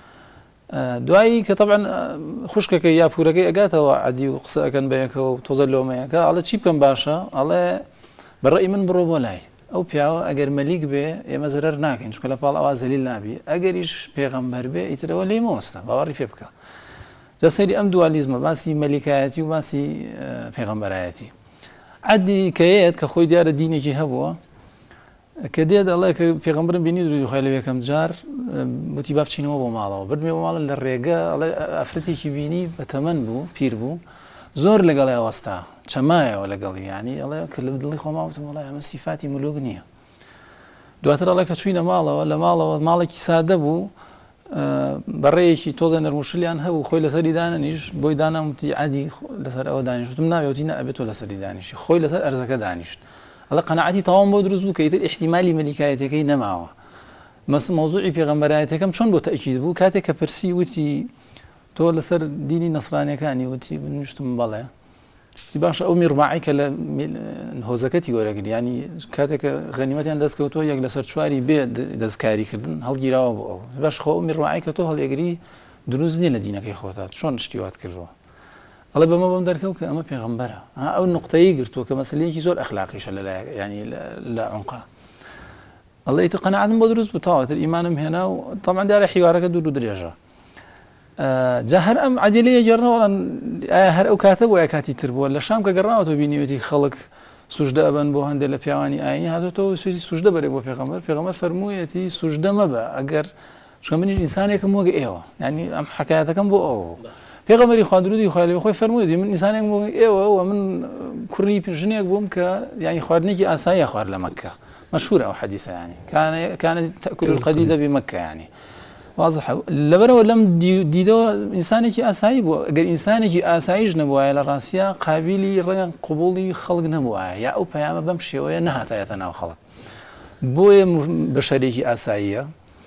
دوایی کە طبعا خوشکەکەی یا پورەکەی ئەگاتەوە عەدی و قسە ئەکەن بەیەکەوە و تۆزە لۆمەیەکە ئەڵێ چی بکەم باشە؟ ئەڵێ بەڕێی من بڕۆ بۆ لای ئەو پیاوە ئەگەر مەلیک بێ ئێمە زەرەر ناکەین چونکە لە پاڵ ئەوا زەلیل نابی ئەگەریش پێغەمبەر بێ ئیترەوە لێی مۆستە باوەڕی پێ بکە. جا سەیری ئەم دوالیزمە باسی مەلیکایەتی و باسی پێغەمبەرایەتی عەدی کەیەت کە خۆی دیارە دینێکی هەبووە کە دێت ئەڵێ کە پێغەمبەرم بینی درودی خوای لەوێ یەکەم جار وتی با بچینەوە بۆ ماڵەوە بردمێ بۆ ماڵە لە ڕێگە ئەڵێ ئافرەتێکی بینی بە تەمەن بوو پیر بوو زۆر لەگەڵی ئەوەستا چەمایەوە لەگەڵی ینی ئەڵێ کە لە دڵی خۆماوتم وڵای ئەمە سیفاتی مولوک نییە. دواتر ئەڵێ کە چووینە ماڵەوە لە ماڵەوە ماڵێکی سادە بوو بەڕێیەکی تۆزە نەرموشلیان هەبوو خۆی لەسەری دانەنیش بۆی دانامتی عەدی لەسەر ئەوە دانیشتم ناوێتی نەبێت تۆ لەسەری دانیشی خۆی لەسەر ئەرزەکە دانیشت. ئەڵێ قەناعەتی تەواوم بۆ دروست بوو کە ئیتر ئیحتیمالی مەلیکایەتەکەی نەماوە. مەوزوعی پێغەمبەرایەتەکەم چۆن بۆ تەئکید بوو کاتێک کە پرسی وتی تۆ لەسەر دینی نەسرانیەکانی وتی بنوشتم بەڵێ باشە ئەو میڕباعی کە لە هۆزەکەتی وەرەگری ینی کاتێک کە غەنیمەتیان دەستکەوتۆ یەک لەسەر چواری بێ دەستکاریکردن هەڵگیراوە بۆ ئەو باش خۆ ئەو میڕباعی کە تۆ هەڵێگری دروست نییە لە دینەکەی خۆتا چۆن شتیوات کردەوە. ئەڵێ بەمە بەم دەرکەوت کە ئەمە پێغەمبەرە ئەو نقطەیە گرتووە کە مەسەلەیەکی زۆر ئەخلاقیشە لەلایە ینی لە عمقا. ئەڵێ ئیتر قەناعەتم بۆ دروست بوو تەواوەتر ئیمانم هێنا و تەمەن دیارە حیوارەکە دوور و درێژە. جا هەر ئەم عەدیلەیە گەڕنەوە هەر ئەو کاتە بۆ کاتی تر بووە لە شام کە گەڕناوەتەوە بینیوەتی خەڵک سوژدە ئەبن بۆ هەندێک لە پیاوانی ئاینی هاتۆتەوە سوێزی سوژدە بەرێ بۆ پێغەمبەر فەرموویەتی سوژدە مەبە ئەگەر چونکە منیش ئینسانێکم وەک ئێوە ینی ئەم حکایەتەکەم بۆ ئەوە پێغەمبەری خوا درودی خوای لێ خۆی فەرموویەتی من ئینسانێک وەک ئێوە و من کوڕی ژنێک بووم کە ینی خواردنێکی ئاساییە خوارد لە مەککە مشهورة أو حديثة يعني كانت تأكل القديدة بمكة يعني واضح لبرو لم ديدو إنسانك أسايب أجر إنسانك أسايج نبوه على راسيا قابلي رجع قبولي خلق نبوه يا أو بيام بمشي ويا نهاية يتناول خلق بوي بشريك أسايا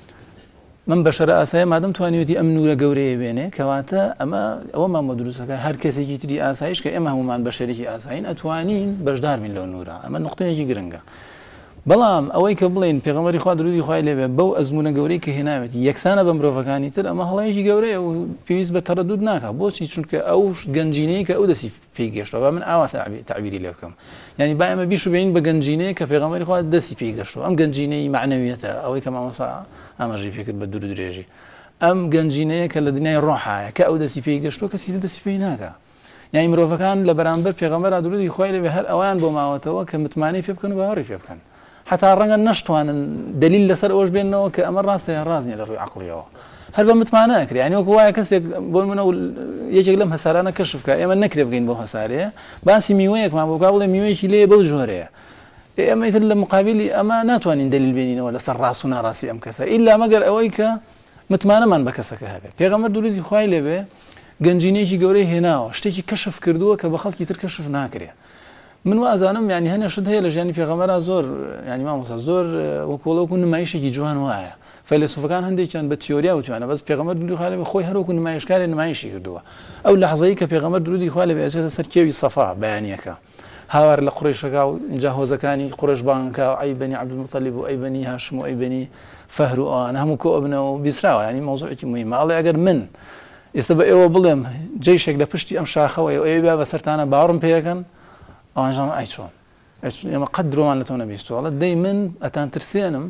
من بشر أسايا ما دام توانيتي أمنورة جورية بينه كواتا أما أو ما مدروسك هر كسي يجري أسايش كأما هو من بشريك أساين أتوانين بجدار من لون نورا أما النقطة يجي جرنجا بەڵام ئەوەی کە بڵین پێغەمبەری خوا درودی خوای لێبێ بەو ئەزمونە گەورەی کە هێناوێتی یەکسانە بە مرۆڤەکانی تر ئەمە هەڵەیەکی گەورەیە و پێویست بە تەرەدود ناکات بۆچی چونکە ئەو گەنجینەیە کە ئەو دەستی پێی گەشتەوە با من ئاوا تعبیری لێ بکەم یعنی با ئێمە بیش و بێنین بە گەنجینەیە کە پێغەمبەری خوا دەستی پێی گەشتەوە ئەم گەنجینەی معنەویەتە ئەوەی کە مامۆستا ئاماژەی پێکرد بە دوور و درێژی ئەم گەنجینەیە کە لە دنیای ڕۆحایە کە ئەو دەستی پێی گەشتەوە کەسی دەستی پێی ناکات یعنی مرۆڤەکان لە بەرامبەر پێغەمبەر درودی خوای لێبێ هەر ئەوان بۆ ماوەتەوە کە متمانەی پێ بکەن و باوەڕی پێ بکەن حتى رنجا نشطوان دليل لسر أوش بينه كأمر راسته رازني للرؤية عقلية هل بمتمانة أكري يعني وكوايا كسر بقول منه يجي لهم هسارنا كشف كأما نكرب جين به هسارية بس ميويك ما بقابل ميويك ليه بوجهره أما مثل مقابلي أما ناتوان دليل بيننا ولا سر راسنا راسي أم كسر إلا ما جر أويك متمانة من بكسك هذا في غمر دولتي خوالي به جنجينيجي جوري هنا واشتكي كشف كردوه كبخلت كتير كشف ناكريه من وازانم يعني هنا شد هي لجاني في غمرة زور يعني ما مصر زور وكله كنا ما يشي جوان واعي فيلسوف كان عندي كان بتيوريا وتوانا بس في غمرة درودي خالي بخوي هرو كنا ما يشكال إنه ما يشي كردوه أو لحظة هيك في غمرة درودي خالي بأساس سركيوي صفاء بيانيك هاور لقريش كاو جاهو زكاني قريش بانكا أي بني عبد المطلب وأي بني هاشم وأي بني فهر أنا هم كوبنا وبيسراو يعني موضوع مهم الله أجر من يسبق إيوه بلهم جيشك لبشتي أم شاخة وأي باب سرتانا بارم بيكن أنجام أيشون يوم قدروا ما لتونا بيستوى دايما أتان ترسينم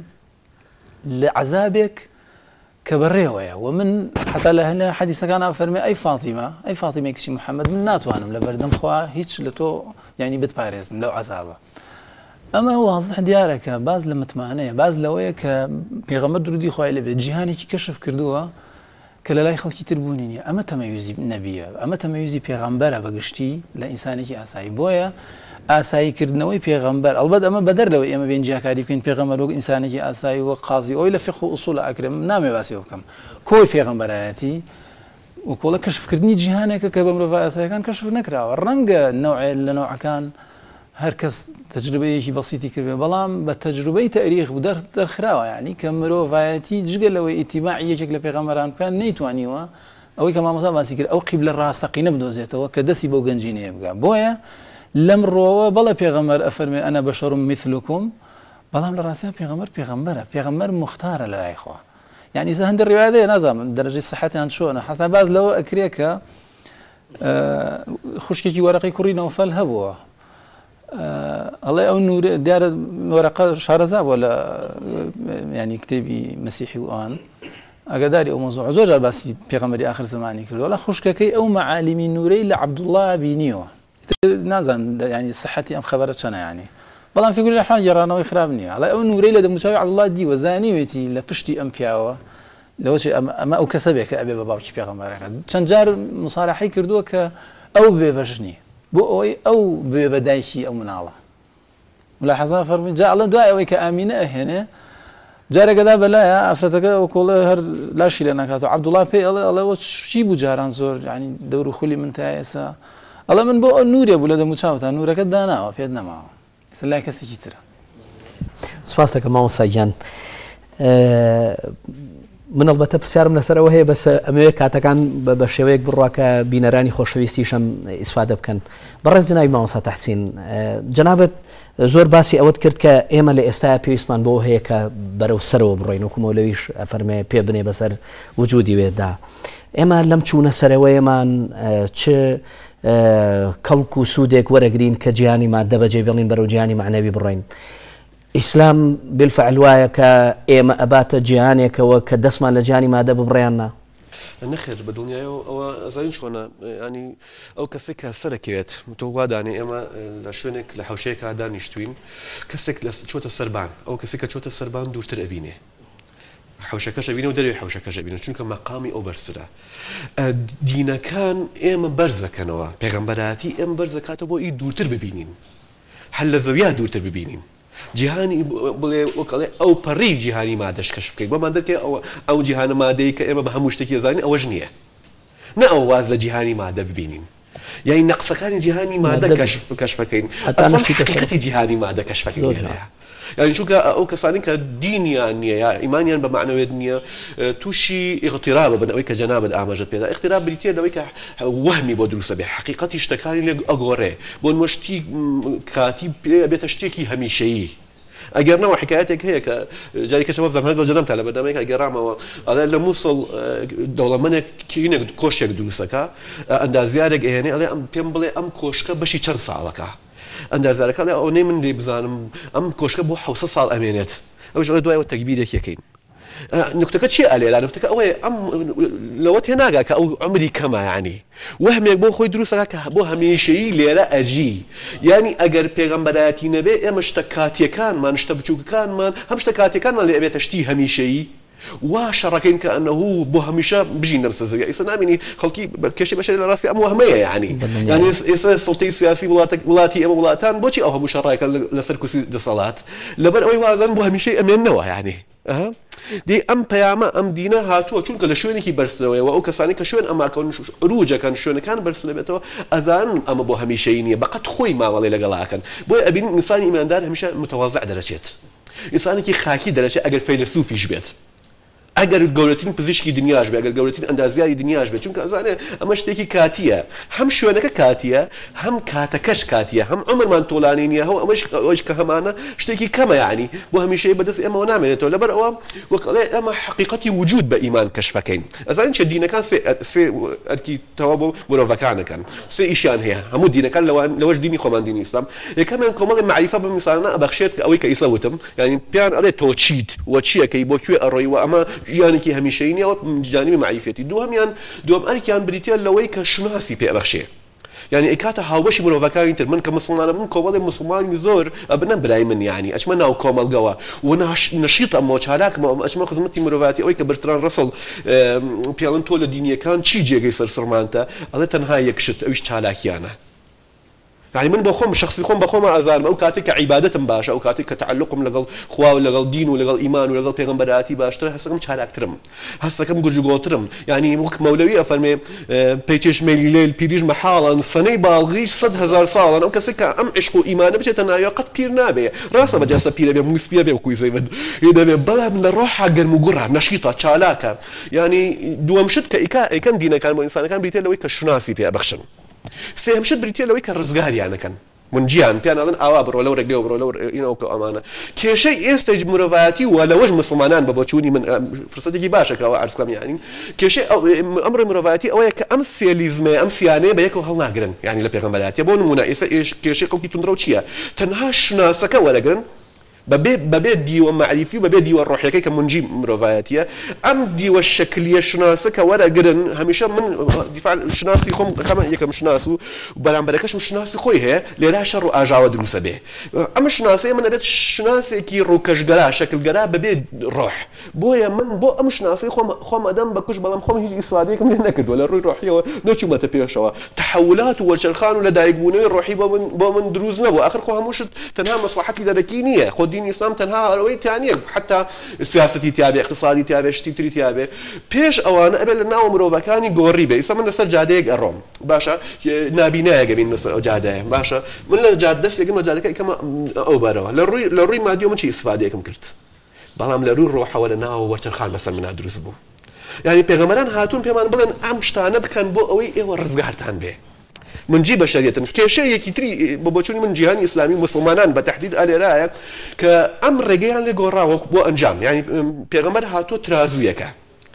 لعذابك كبريوية ومن حتى لهنا حديث كان فرمي أي فاطمة كشي محمد من ناتوانم لبردم خوا هيك لتو يعني بتبارزم لو عذابه أما هو واضح ديارك باز لما تمانية باز لويك بيغمر درودي خوي اللي بجيهاني كشف كردوها كلا لا يخلقي تربونيني أما تميزي نبيه أما تميزي بيغمبره بقشتي لإنسانك أساي بويا أساي كردنوي بيغمبر البد أما بدر لو أما بين جاكاري كين بيغمبر إنسانك أساي وقاضي أو إلى فقه أصول أكرم نامي واسيوكم كوي بيغمبراتي وكولا كشف كردني جهانك كبمرو فاساي كان كشف نكرا الرنج النوع اللي نوع كان هركس تجربة شيء بسيطة كذا بلام بتجربة تاريخ بدر خراوة يعني كمرو فايتي جل لو اتباعية شكل بيغمران كان نيتوانيوا أو كما مثلا ماسكر أو قبل الراس تقينا بدوزيته وكدسي بوجنجيني يبقى بويا لم روا بلا بيغمر أفرمي أنا بشر مثلكم بلام لراسها بيغمر مختار لا إخوة يعني إذا هند الرواية نظام درجة صحتها عن شو أنا حسب بعض لو أكريكا خشكي ورقي كورينا وفل هبوه الله أو نور دار ورقة شارزاب ولا يعني كتابي مسيحي وآن أقداري أو موضوع زوجة بس بيغمري آخر زماني كله ولا خشكي أو معالم النوري لعبد الله بينيو نازن يعني صحتي أم خبرت شنا يعني والله في كل حال جرانا ويخربني على أو نوري لدى مساوي عبد الله دي وزاني ويتي لبشتي أم بياوه لو شيء أما أو كسبك أبي بابك بيغمري كان جار مصارحي كردوك أو ببشني بوي أو ببدايشي أو من الله ملاحظة فرمي جاء الله دعاء ويك آمنة هنا جارة كذا بلا أفتك وكل هر لا شيء لنا كاتو عبد الله بي الله وشي بجاران زور يعني دور خلي من تايسا الله من بو النور يا بولاد متشاوتا نور كدانا وفيدنا معه سلا كسي كتير سپاسك ما وساجان من البته پرسیارم لەسەرەوە هەیە بەس ئەمەوێ کاتەکان بە شێوەیەک بڕوا کە بینەرانی خۆشەویستیشم ئیسفادە بکەن بەڕێز جنابی مامۆستا تەحسین جەنابەت زۆر باسی ئەوەت کرد کە ئێمە لە ئێستایا پێویستمان بۆ هەیە کە بەرەو سەرەوە بڕۆین وەکو مەولەویش ئەفەرمێ پێ بنێ بەسەر وجودی وێدا ئێمە لەم چوونە سەرەوەیەمان چ کەڵک و سوودێک وەرەگرین کە گیانی ماددە بەجێ بێڵین بەرەو گیانی معنەوی بڕۆین ئیسلام بالفعل وایە کە ئێمە ئەباتە جیهانێکەوە کە دەستمان لە گیانی ماددە ببڕیاننا نەخێر بە دڵنیایەوە ئەوە ئەزانین چۆنە ینی ئەو کەسێک کە سەرەکەوێت تۆ وادانێ ئێمە لە شوێنێک لە حوشەیەکە دانیشتوین کەسێک چۆتە سەربان ئەو کەسێک کە چۆتە سەربان دوورتر ئەبینێ حوشەکەش ئەبینە و دەروێ حوشەکەش ئەبینە چونکە مەقامی ئەو بەرزترە دینەکان ئێمە بەرزەکەنەوە پێغەمبەراتی ئێمە بەرزەکاتە بۆ ئی دوورتر ببینین هەل لە زەویا دوورتر ببینین جیهانی بڵێ وەکڵێ ئەو پەڕی جیهانی مادەش کەشف بکەین بۆمان دەکەی ئەو جیهانە مادەی کە ئێمە بە هەموو شتێکی زانین ئەوەش نییە نە ئەو واز لە جیهانی مادە ببینین یعنی نەقسەکانی جیهانی مادە کەشفەکەین حقیقەتی جیهانی مادە کەشفەکەین یعنی چونکە ئەو کەسانی کە دینیان نییە یا ئیمانیان بە معنەوێت نییە تووشی ئیغتیرابە بن ئەوەی کە جەنابەت ئاماژەت پێدا ئیغتیراب بریتیە لەوەی کە وەهمی بۆ دروستە بێ حقیقەتی شتەکانی لێ ئەگۆڕێ بۆ نوەشتی کاتی بێتە شتێکی هەمیشەیی ئەگەر نەوە حکایەتێک هەیە کە جاری کەسەوە بزانێت بە جەنەم تا لە بەردەمێک ئەگەڕامەوە ئەڵێ لە مووسڵ دەوڵەمەندێک کۆشێک دروستەکە ئەندازیارێک ئێنێ ئەڵێ پێم بڵێ ئەم کۆشکە بەشی چەند ساڵەکە ئەندازارەکە لە ئەو نەی من دێ بزانم ئەم کۆشکە بۆ 600 ساڵ ئەمێنێت ئەوش ئەڵێ دوایەوە تەکبیرێکەکەین نقطەکە چی ئەلێ لا نقطەکە ئەوەیە ئەم لەوە تێناگا کە ئەو عمری کەمە یعنی وەهمێک بۆ خۆی دروستەکە کە بۆ هەمیشەیی لێرە ئەجی یعنی ئەگەر پێغەمبەرایەتی نەبێ ئێمە شتە کاتیەکانمان شتە بچووکەکانمان هەم شتە کاتیەکانمان لێ ئەبێتە شتی هەمیشەیی وا شەڕەکەین کە ئەنەهوو بۆ هەمیشە بژین لەمسە زەویە ئێستا نامینی خەڵکی کێشەی بەشەر لە ڕاستی ئەم وەهمەیە یعنی ئێستا سڵتەی سیاسی وڵاتی ئێمە وڵاتان بۆچی ئەو هەموو شەڕایەکە لەسەر کورسی دەسەڵات لەبەر ئەوەی وازان بۆ هەمیشەی ئەمێننەوە یعنی دی ئەم پەیامە ئەم دینە هاتووە چونکە لە شوێنێکی بەرزەوەیەوە ئەو کەسانی کە شوێن ئەماکەون ڕووجەکان شوێنەکان بەرز دەبێتەوە ئەزان ئەمە بۆ هەمیشەی نییە بەقەت خۆی ماوەڵێ لەگەڵاکەن بۆی ئەبین ئینسانی ئیماندار هەمیشە متەواضع دەرەچێت ئینسانێکی خاکی دەرەچێت ئەگەر فەیلسوفیش بێت ئەگەر گەورەترین پزیشکی دنیاش بێ ئەگەر گەورەترین ئەندازیاری دنیاش بێت چونکە ئەزانێ ئەمە شتێکی کاتیە هەم شوێنەکە کاتیە هەم کاتەکەش کاتیە هەم ئەمرمان تۆڵانی نییە هەو ئەوەش کە هەمانە شتێکی کەمە یعنی بۆ هەمیشەی بەدەست ئێمەوە نامێنێتەوە لەبەر ئەوە وەکڵێ ئەمە حقیقەتی وجود بە ئیمان کەشفەکەین ئەزانین چە دینەکان سێ ئەرکی تەوا بۆ مرۆڤەکانەکەن سێ ئیشیان هەیە هەموو دینەکان لەوەش دینی خۆمان دینی ئیسلام یەکەمیان کۆمەڵی معریفە بە میسالانە ئەبەخشێت کە ئەوەی کە ئیسا وتم یعنی پێیان ئەڵێ تۆ چیت وە چیەکەی بۆ کوێ ئەڕۆی و ئەمە ژیانێکی هەمیشەیی نیە جانبی معریفەتی دووەم ئەرکیان بریتە لەوەی کە شناسی پێبەخشێ یعنی ئەکاتە هاوبەشی مرۆڤەکانی تر من کە مسلمانە بم کۆمەڵی مسلمانی زۆر ئەبنە برای من یعنی ئەچمە ناو کۆمەلگەوە و نەشیط ئەمەوە چالاکمەوە ئەچمە خزمەتی مرۆڤاتی ئەوەی کە برتران ڕەسڵ پیاڵن تۆ لە دینیەکان چی جێگەی سەرسڕمانتە ئەڵێ تەنها یەکشت ئەویش چالاکیانە يعني من بخوم شخصي خۆم بەخۆمە ئازارم ئەو کاتێک کە عیبادەتم باشە ئەو کاتێک کە تعلقم لەگەڵ خوا و لەگەڵ دین و لەگەڵ ئیمان و لەگەڵ پێغەمبەراتی باشتر هەستەکەم چالاکترم هەستەکەم گورجگۆترم یعنی وەک مەولەوی ئەفەرمێ پێچێشمێلی لێل پیریژ مەحاڵن سەنەی باڵغیش 100,000 ساڵن ئەو کەسێک کە ئەم عشق و ئیمانە بچێتە ناوی قەت پیر نابێ ڕاستە بەجەستە پیرە بێ موسپیە بێ وەکوی زەیبن دەبێ بەڵام لە ڕۆحە گەرم و گوڕە نەشیتە چالاکە یعنی دووەم شت کە ئیکەن دینەکان بۆ ئینسانەکان بریتێ لەوەی کە شناسی پێبەخشن سێم شت بریتێ لەوەی کە ڕزگاریانەکەن من جیان پیان ئەڵێن ئاوا بڕۆ لەو ڕێگەوە بڕۆ لەو ئینەوە ئەمانە کێشەی ئێستەی مرۆڤایەتی و لەوەش مسلمانان بە بۆچوونی من فرسەتێکی باشەکەەوە ئەرسکەم یعنی کێشەی ئەمڕۆی مرۆڤایەتی ئەوەیە کە ئەم سێلیزمێ ئەم سیانەیە بە یەکەوە هەڵناگرن یعنی لە پێغەمبەرایەتی بۆ نمونە ئێستا کێشەی خەڵکی توندرە و چییە تەنها شناسەکە وەرەگرن بەبێ دیوە معریفی بەبێ دیوە ڕۆحیەکەی کە منجی مرۆڤایەتیە ئەم دیوە شکلیە شناسە کە وەرەگرن هەمیشە من شناسی خۆم یەکەم شناس و بەرامبەرەکەشم شناسی خۆی هەیە لێرا شەڕ و ئاژاوە دروستە بێ ئەمە شناسەیە من دەبێت شناسێکی ڕووکەشگەرا شەکلگەرا بەبێ ڕۆح بۆیە من بۆ ئەم شناسی خۆم ئەدەم بە کوش بەڵام خۆم هیچ ئیسفادەیەکم لێ نەکردووە لە ڕووی ڕۆحیەوە نەچوومەتە پێشەوە تحولات و وەلچەرخان و لە دایکبوونەوەی ڕۆحی بۆ من دروست نەبوو ئاخر خۆ هەموو شت تەنها مەسلحەتی دەرەکی نییە خۆ دینی ئیسلام تەنها ئەوەی تیانە حتا سیاسەتی تیابێ اقتصادی تیابێ شتی تری تیابێ پێش ئەوانە ئەبێت لە ناو مرۆڤەکانی گۆڕی بێ ئێستا من لەسەر جادەیەک ئەڕۆم باشە نابینایەکە بین لەسەر ئەو جادەیە باشە من لە دەستێکم لە جادەکە ئەیکەمە ئەو بەرەوە لە ڕووی مادیۆ من چی ئیسفادەیەکم کرد بەڵام لە ڕووی ڕۆحەوە لە ناو وەرچەرخان بەسەر منا دروست بوو یعنی پێغەمبەران هاتوون پێمان بڵێن ئەم شتانە بکەن بۆ ئەوەی ئێوە ڕزگارتان بێ من جی بەشەریەتن کێشەیەکی تری بە بۆچوونی من جیهانی ئیسلامی مسلمانان بە تەحدید ئالێرایە کە ئەم ڕێگەیان لێ گۆڕاوە بۆ ئەنجام یعنی پێغەمبەر هاتووە ترازوویەکە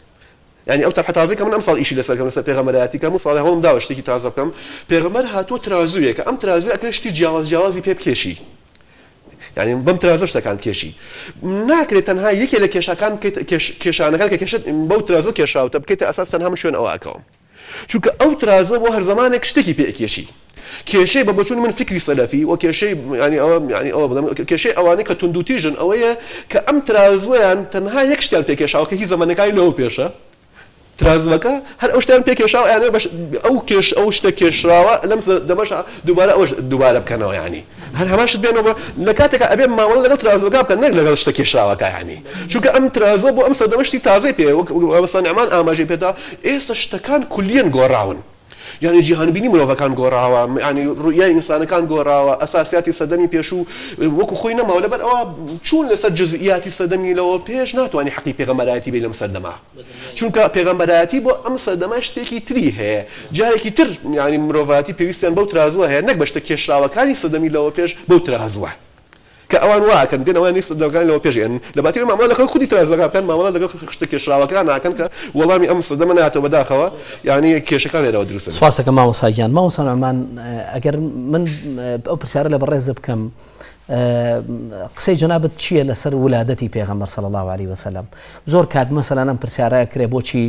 یعنی ئەو تەحتازی کە من ئەم ساڵ ئیشی لەسەرکەم لەسەر پێغەمبەرایەتی کەم و ساڵی هەوڵم داوە شتێکی تازە بکەم پێغەمبەر هاتووە ترازوویەکە ئەم ترازووی ئەکرێ شتی جیاوازی پێ بکێشی یعنی بەم ترازە شتەکان کێشی ناکرێت تەنها یەکێ لە کێشەکان کێشانەکان کە کێشت بەو ترازە کێشاوتە بکەیتە ئەساس تەنها شوێن ئەوەکەوە چونکە ئەو ترازە بۆ هەر زمانێک شتێکی پێکێشی کێشەی بە بۆچوونی من فکری سەلەفی و کێشەی ئەوە بڵێم کێشەی ئەوانەی کە توندوتیژن ئەوەیە کە ئەم ترازویان تەنها یەک شتیان پێکێشاوە کە هیچ زەمانەکانی لەوە پێشە ترازەکە هەر ئەو شتیان پێکێشاوە یانێ ئەو شتە کێشراوە لەم دەمەش دووبارە ئەوەش دووبارە بکەنەوە یعنی هەر هەماشت بێنەوە لە کاتێکە ئەبێ مامەڵە لەگەڵ ترازەکە بکەن نەک لەگەڵ شتە کێشراوەکە یعنی چونکە ئەم ترازە بۆ ئەم سەردەمەشتی تازەی پێ سەنعمان ئاماژەی پێدا ئێستا شتەکان کولیەن گۆڕاون یعنی جیهانبینی مرۆڤەکان گۆڕاوە ینی ڕوئیای ئینسانەکان گۆڕاوە ئەساسیاتی سەردەمی پێشوو وەکو خۆی نەماوە لەبەر ئەوە چوون لەسەر جزئیاتی سەردەمی لەوە پێش ناتوانانی حەقی پێغەمبەرایەتی بێ لەم سەردەما چونکە پێغەمبەرایەتی بۆ ئەم سەردەما شتێکی تری هەیە جارێکی تر ینی مرۆڤاتی پێویستیان بەو ترازوە هەیە نەک بە شتە کێشراوەکانی سەردەمی لەوە پێش بەو ترازوە کە ئەوان واکەن گەنەوە نیست دەکان لەوە پێژێن لە باتری مامەڵە لەگەڵ خودی ترازەکان مامەڵە لەگەڵ شتە کێشراوەکان ناکەن کە وەڵامی ئەم سەردەمە نهاتەوە بەداخەوە یعنی کێشەکان لێرەوە دروستن. سوپاسەکە مامۆستاگیان مامۆستامان ئەگەر من ئەو پرسیارە لە بەڕێز بکەم قسەی جەنابەت چییە لەسەر ولادەتی پێغەمبەر صلی الله عليه وسلم زۆر کات مەسەلەن ئەم پرسیارە کرێ بۆچی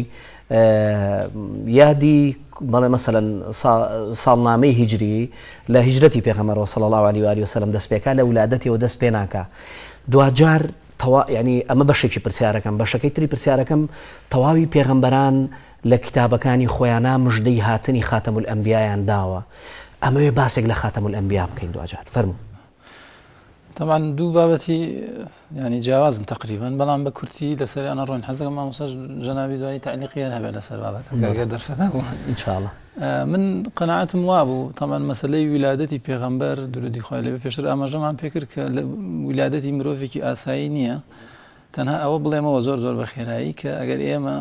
یادی بەڵێ مەسەلەن ساڵنامەی هیجری لە هیجرەتی پێغەمبەرەوە صلی الله عليه وآله وسلم دەست پێکا لە ولادەتیەوە دەست پێ ناکا دوجار ینی ئەمە بەشێکی پرسیارەکەم بەشەکەی تری پرسیارەکەم تەواوی پێغەمبەران لە کتابەکانی خۆیانە مژدەی هاتنی خاتەم الئەنبیایان داوە ئەمەوێ باسێک لە خاتەم الئەنبیا بکەین دوجار فەرموو. طبعا دوو بابەتی يعني جیاوازن تقریبا بەڵام بە کورتی لەسەر ئەنە ڕۆین حەزەکەم مامۆستا جەنابی دوایی تعلیقیان هەبێت لەسەر بابەتەکە ئەگەر دەرفەکە بوو ئینشاءالله. من قەناعەتم وا بوو طبعا مەسەلەی ویلادەتی پێغەمبەر درودی خۆی لەبێ پێشتر ئاماژەمان پێکرد کە لە ویلادەتی مرۆڤێکی ئاسایی نییە تەنها ئەوە بڵێمەوە زۆر زۆر بە خێرایی کە ئەگەر ئێمە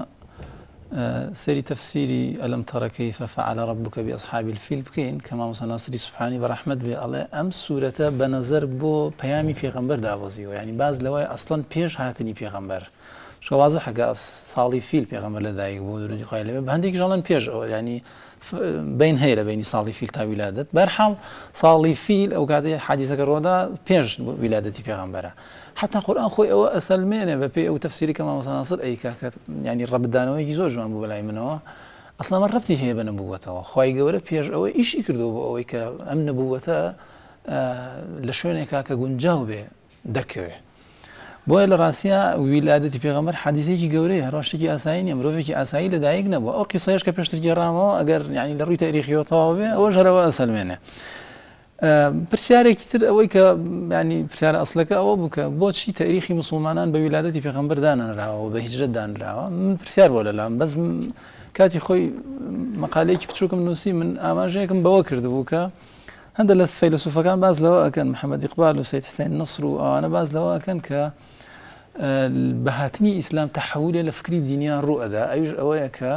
سەری تەفسیری ئەلەم تەرە کەیف فعل ربک بأصحاب الفیل بکەین کە مامۆستا ناسری سوبحانی بەڕەحمەت بێ ئەڵێ ئەم سوورەتە بە نەزەر بۆ پەیامی پێغەمبەر داوەزیوە ینی باز لەوەی ئەسڵەن پێش هاتنی پێغەمبەر شوازە حەگە ساڵی فیل پێغەمبەر لەدایک بۆ درودی خۆی لەبێ بە هەندێکی ژەڵەن پێش ئەوە ینی بین هەیە لە بینی ساڵی فیل تا ویلادەت بەرحاڵ ساڵی فیل ئەو کاتەی حادیسەکە ڕۆدا پێش ویلادەتی پێغەمبەرە حتى قورآن خۆی ئەوە ئەسەلمێنێ بە پێی ئەو تەفسیری کە مامۆستا ناسر ئەیکا کە ینی ڕەبدانەوەیکی زۆر جوان بوو بەلای منەوە ئەسڵا من ڕەبتی هەیە بە نەبووەتەوە خی گەورە پێش ئەوەی ئیشی کردو بۆ ئەوەی کە ئەم نەبووەتە لە شوێنێکا کە گونجاو بێ دەرکەوێ بۆیە لە ڕاستیە ویلادەتی پێغەمبەر حەدیسێکی گەورەیە هەڕاشتێکی ئاسایی نیە مرۆڤێکی ئاسایی لەدایک نەبووە ئەو قیسەیەش کە پێشتر گێڕامەوە ئەگەر ینی لە ڕووی تاریخیەوە تەواو بێ ئەوەش هەرەوە ئەسەلمێنێ پرسیارێکی تر ئەوەی کە ینی پرسیارە ئەسڵەکە ئەوە بوو کە بۆچی تاریخی مسلمانان بە ویلادەتی پێغەمبەر دانراوە بە هیجرەت دانراوە من پرسیار بۆ لەلام بەس کاتی خۆی مەقالەیەکی بچووکم نووسی من ئاماژەیەکم بەوە کردبوو کە هەندە لە فەیلسوفەکان باز لەوە ئەکەن محەممەد ئیقبال و سەید حسین نەسر و ئەوانە باز لەوە ئەکەن کە بەهاتنی ئیسلام تەحولێ لە فکری دینیان ڕوئەدا ئەویش ئەوەیە کە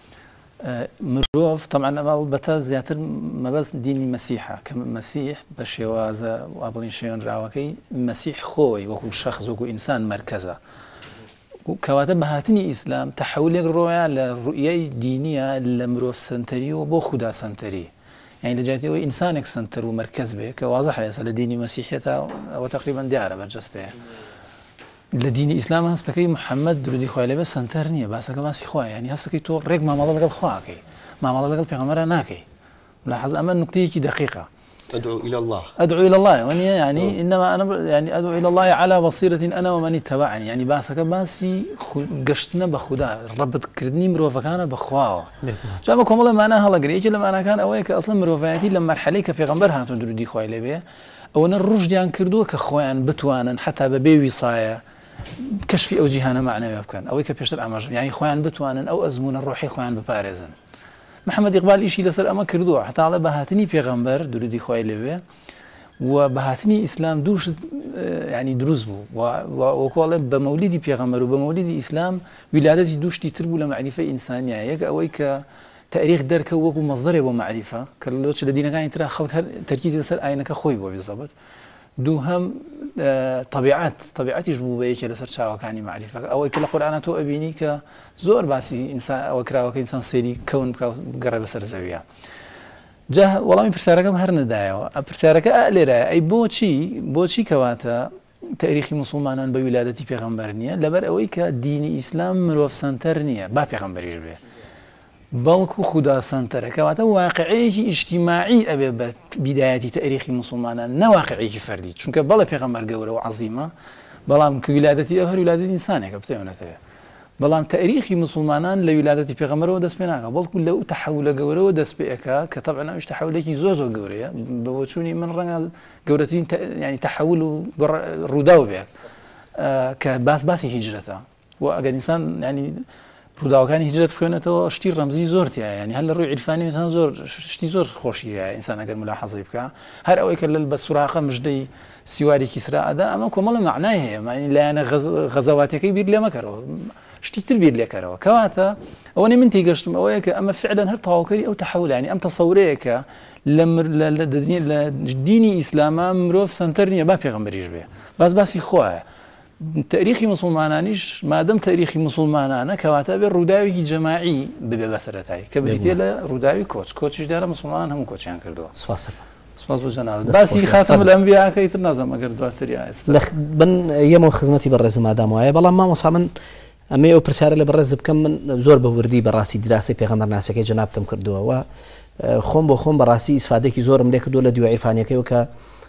مرۆڤ طبعا ئەمە بەتە زیاتر مەبەست دینی مەسیحە کە مەسیح بە شێوازە وا بڵین شێوەنراوەکەی مەسیح خۆی وەکو شەخص وەکو ئینسان مەرکەزە کەواتە بەهاتنی ئیسلام تەحولێک ڕۆیان لە ڕوئیەی دینیە لە مرۆڤ سنتەریەوە بۆ خوددا سنتەری یعنی لە جایەوەی ئینسانێک سنتەر و مەرکەز بێ کە وازەح هەیە لە دینی مەسیحێتە ئەوە تقریبا دیارە بەرجەستەیە لە دینی ئیسلام هەستەکەی محەممەد درودی خۆی لەبێ سنتەر نییە باسەکە باسی خۆی ینی هەستەکەی تۆ ڕێک مامەڵە لەگەڵ خواکەی مامەڵە لەگەڵ پێغەمبەرە ناکەی لە حەز ئەمە نوکتەیەکی دقیقة أدعو إلى الله إلى الله يعني إنما أنا يعني أدعو إلى الله على بصيرة أنا ومن اتبعني يعني باسك باسي قشتنا بخدا ربط كردني مروفكانا بخواو جابكم والله ما أنا هلا قريش لما أنا كان أويك أصلا مروفاتي لما مرحلة كفي غنبر هاتون درودي خوي لبيه أو أنا الرشد يعني كردوه كخوان بتوانا حتى ببيوي صايا كشف أو جهانا معنا يبكان أويك بيشتر أمر يعني خوان بتوانا أو أزمون الروحي خوان ببارزن محمد إقبال إشي لسر أما كردوه حتى على بهاتني پیغمبر درودي خوي لبه وبهاتني إسلام دوش يعني دروز بو وقال بمولدي پیغمبر وبمولدي إسلام ولادتي دوش تربو لمعرفة إنسانية يك أويك تاريخ درك وكو مصدر ومعرفة كلوش الذين كانوا ترى خوت تركيز لسر عينك خوي بو بالضبط دوهم طبيعات جبوبية لسر شاوة كاني معرفة أو كل قرآن تو أبيني كزور باسي إنسان أو كراوة كإنسان سيري كون بقرب بسر زاوية جا وەڵامی پرسیارەکەم هەر نەدایەوە پرسیارەکە لێرە ئەی بۆچی کەواتە تاریخی مسلمانان بە ویلادەتی پێغەمبەر نییە لەبەر ئەوەی کە دینی ئیسلام مرۆڤ سنتەر نییە با پێغەمبەریش بێ بەڵکو خوددا سنتەرە کەواتە واقعەیەکی ئیجتیماعی ئەبێ بە بیدایەتی تاریخی مسلمانان نەواقعەیەکی فەردی چونکە بەڵێ پێغەمبەر گەورە و عەزیمە بەڵام کە ویلادەتی ئەو هەر ویلادەتی ئینسانێکە بتێونەتەوێت بەڵام تاریخی مسلمانان لە ویلادەتی پێغەمبەرەوە دەست پێ ناکە بەڵکو لەو تەحولە گەورەوە دەست پێەکە کە تەبعا ئەوش تەحولێکی زۆر گەورەیە بە بۆچوونی من ڕەنگە گەورەترین ینی تەحول و ڕوودا بێت کە باسی هیجرەتە و ئەگەر ئینسان ینی ڕووداوەکانی هیجرەت بخوێنێتەوە شتی ڕەمزی زۆرتیە ینی هەر لە ڕووی عیرفانی ئینسان زۆر شتی زۆر خۆشیە ئینسان ئەگەر ملاحەزەی بکە هەر ئەوەی کە لە بە سوراقە مژدەی سیواری کیسرا ئەدا ئەمە کۆمەڵە معنای هەیە لایەنە غەزەواتەکەی بیر لێ مەکەرەوە شتی تر بیر لێکەرەوە کەواتە ئەوەی من تێگەشتم ئەوەیە کە ئەمە فعلەن هەر تەواوکەری ئەو تەحولانی ئەم تەسەورەیەکە لە دینی ئیسلامە مرۆڤ سنتەر نییە با پێغەمبەریش بێ باسی خۆیە تاریخی مسلمانانیش مادەم تاریخی مسلمانانە کەواتە بێ ڕووداوێکی جەماعی ببێ بەسەرەتایی کە بریتێ لە ڕووداوی کۆچیش دیارە مسلمان هەموو کۆچیان کردووە سپاس بۆ جەناب باسی خاتم لە ئەنبیاکەی تر نازانم ئەگەر دواتری بن یەمە خزمەتی بەڕێز مادام وایە بەڵام مامۆستا من ئەمە ئەو پرسیارە لە بەڕێز بکەم من زۆر بە وردی بەڕاستی دراسی پێغەمبەر ناسەکەی جەنابتم کردووە خۆم بۆ خۆم بەڕاستی ئیسفادێکی زۆرم لێ کردووە لە دوای عیرفانیەکەیەوە کە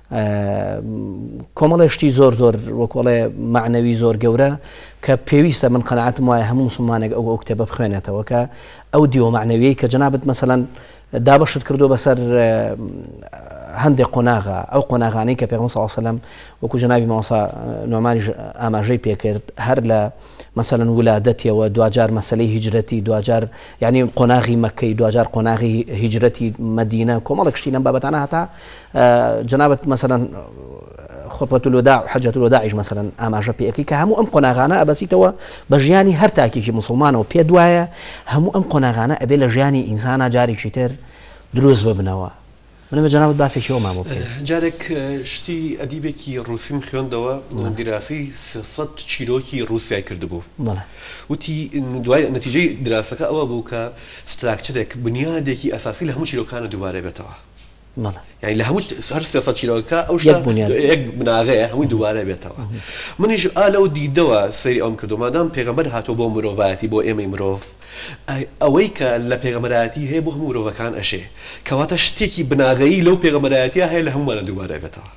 کۆمەڵی شتی زۆر وەکوڵێ معنەوی زۆر گەورە کە پێویستە من قەنەعەتم وایە هەموو مسلمانێک ئەو کتێبە بخوێنێتەوە کە ئەو دیوە معنەویەی کە جەنابەت مەسەلەن دابەشت کردو بەسەر هەندێک قۆناغا ئەو قۆناغانەی کە پێغەمبەر صلی الله علیه و سلم وەکو جەنابی مامۆستا نومانیش ئاماژەی پێکرد هەر لە مثلا ولادەتیەوە دوجار مەسەلەی هیجرەتی دوجار یعنی قۆناغی مەکەی دوجار قۆناغی هیجرەتی مەدینە کۆمەڵێک شتی لەم بابەتانە هەتا جەنابەت مثلا خطبة الوداع وحجة الوداعش مثلا ئاماژە پێەکەی کە هەموو ئەم قۆناغانە ئەبەسیتەوە بە ژیانی هەر تاکێکی مسلمانەوە پێ دوایە هەموو ئەم قۆناغانە ئەبێ لە ژیانی ئینسانە جارێکی تر دروست ببنەوە من بە جەنابەت باسێکیەوە مامۆ بکەین جارێک شتی ئەدیبێکی ڕوسیم خوێندەوە دیراسی 300 چیرۆکی ڕوسیای کردبوو وتی دوای نەتیجەی دراسەکە ئەوە بوو کە ستراکچرێک بنیادێکی ئەساسی لە هەموو چیرۆکانە دووبارە بێتەوە یعنی لە هەموو هەر 300 چیرۆکە ئەو یەک بناغەیە هەمووی دووبارە بێتەوە منیش ئالەو دیدەوە سەیری ئەوم کردو مادام پێغەمبەر هاتۆ بۆ مرۆڤایەتی بۆ ئێمەی مرۆڤ ئەوەی کە لە پێغەمبەرایەتی هەیە بۆ هەموو مرۆڤەکان ئەشێ کەواتە شتێکی بناغەیی لەو پێغەمبەرایەتیە هەیە لە هەموومانە دووبارە بێتەوە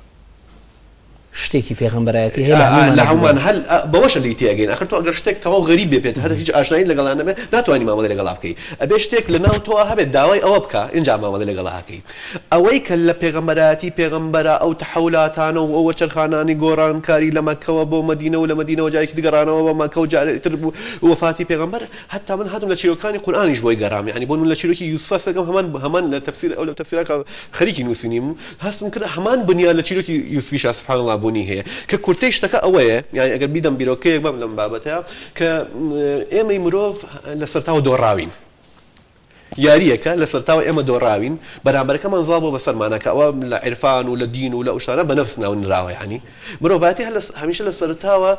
شتێکی پێغەمبەرایەتی هەیە لە هەموومان هەل بەوەشە لی تێگەین ئەخر تۆ ئەگەر شتێک تەواو غەریب بێت هەر هیچ ئاشنایی لەگەڵان نەبێت ناتوانانی مامەڵەی لەگەڵا بکەی ئەبێ شتێک لە ناو تۆ هەبێت داوای ئەوە بکە اینجا مامەڵەی لەگەڵا هەکەی ئەوەی کە لە پێغەمبەرایەتی پێغەمبەرە ئەو تەحولاتانە و ئەوە چرخانانی گۆڕانکاری لە مەککەوە بۆ مەدینە و لە مەدینەوە جارێکی دیگەڕانەوە بە مەککە و جارێکتر بوو وەفاتی پێغەمبەر هەتا من هاتم لە چیرۆکانی قورئانیش بۆی گەڕام یعنی بۆ من لە چیرۆکی یوسف سەگەم هەمان لە تەفسیر ئەو لە تەفسیرەکە خەریکی نووسینیم هەستم کرد هەمان بنیاد لە چیرۆکی یوسفیش سبحان الله بوونی هەیە کە کورتەی شتەکە ئەوەیە یعنی ئەگەر بیدەم بیرۆکەیەک بەم لەم بابەتەیە کە ئێمەی مرۆڤ لە سەرتاوە دۆڕاوین یاریەکە لە سەرتاوە ئێمە دۆڕاوین بەرامبەرەکەمان زاڵ بۆ بەسەرمانە کە ئەوە لە عیرفان و لە دین و لە ئەوشانە بە نەفس ناونراوە یعنی مرۆڤاتی هەمیشە لە سەرتاوە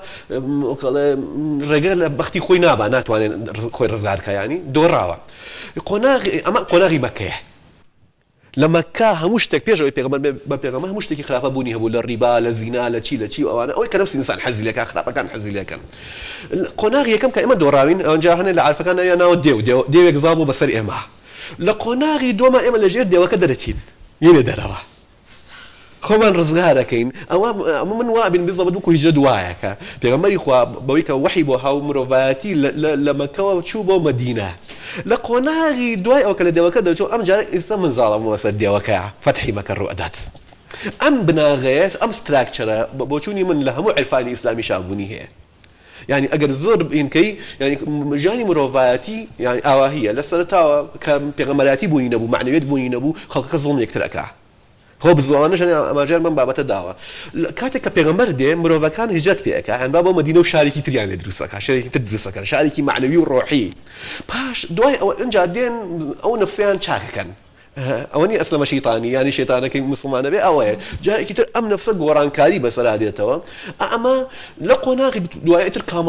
ڕێگە لە بەختی خۆی نابا ناتوانێت خۆی ڕزگارکە ینی دۆڕاوە ئەمە قۆناغی مەکەیە لە مەککە هەموو شتێک پێشەوەی پێغەمبەر بە پێغەمبەر هەموو شتێکی خراپە بوونی هەبوو لە ڕیبا لە زینا لە چی و ئەوانە ئەوەی کە نەفسی ئینسان حەزی لەکە خراپەکان حەزی لەکەن قۆناغی یەکەم کە ئێمە دۆڕاوین ئەوەنجا هەنێ لە عارفەکان ناوە دێوێک زابوو بەسەر ئێمە لە قۆناغی دۆمە ئێمە لەژێر دێوەکە دەرەچین یێنێ دەرەوە خۆمان ڕزگارەکەین ئەوە من وابین بزەبە دوو هیجرە دوایەکە پێغەمبەری خوا بەوەی کە وحی بۆ هاو مرۆڤایەتی لە مەککەوە چوو بۆ مەدینە لە قۆناغی دوای ئەوکە لە دێوەکە دەچوو ئەم جارە ئێستا من زاڵەمەوە سەر دێوەکە فەتحی مەکە ڕوئەدات ئەم بناغەیە ئەم ستراکچەرە بۆچوونی من لە هەموو عیرفانی ئیسلامی شابوونی هەیە يعني اگر زۆر بینکەی يعني ژیانی مرۆڤایەتی يعني ئاوا هەیە لە سەرتاوە کە پێغەمبەرایەتی بوونی نەبوو معنەویەت بوونی نەبوو خەڵکەکە زوڵمێکتر ئەکا خۆ بزوانەش ئەماژێر من بابەتە داوە کاتێک کە پێغەمبەر دێ مرۆڤەکان هیجرەت پێ ئەکا هەن با بۆ مەدینە و شارێکی تریان لێ دروستەکە شارێکی تر دروستەکەن شارێکی معنەوی و ڕۆحی پاش دوای ئەوە ئەنجا دێن ئەو نەفسیان چاکەکەن ئەوەنی ئەسلەمە شەیطانی یانی شێتانەکەی مسلمانە بێ ئەوەیە جایەکی تر ئەم نەفسە گۆڕانکاری بەسەرا دێتەوە ئەمە لە قۆناغی دوایەتر کامڵە بن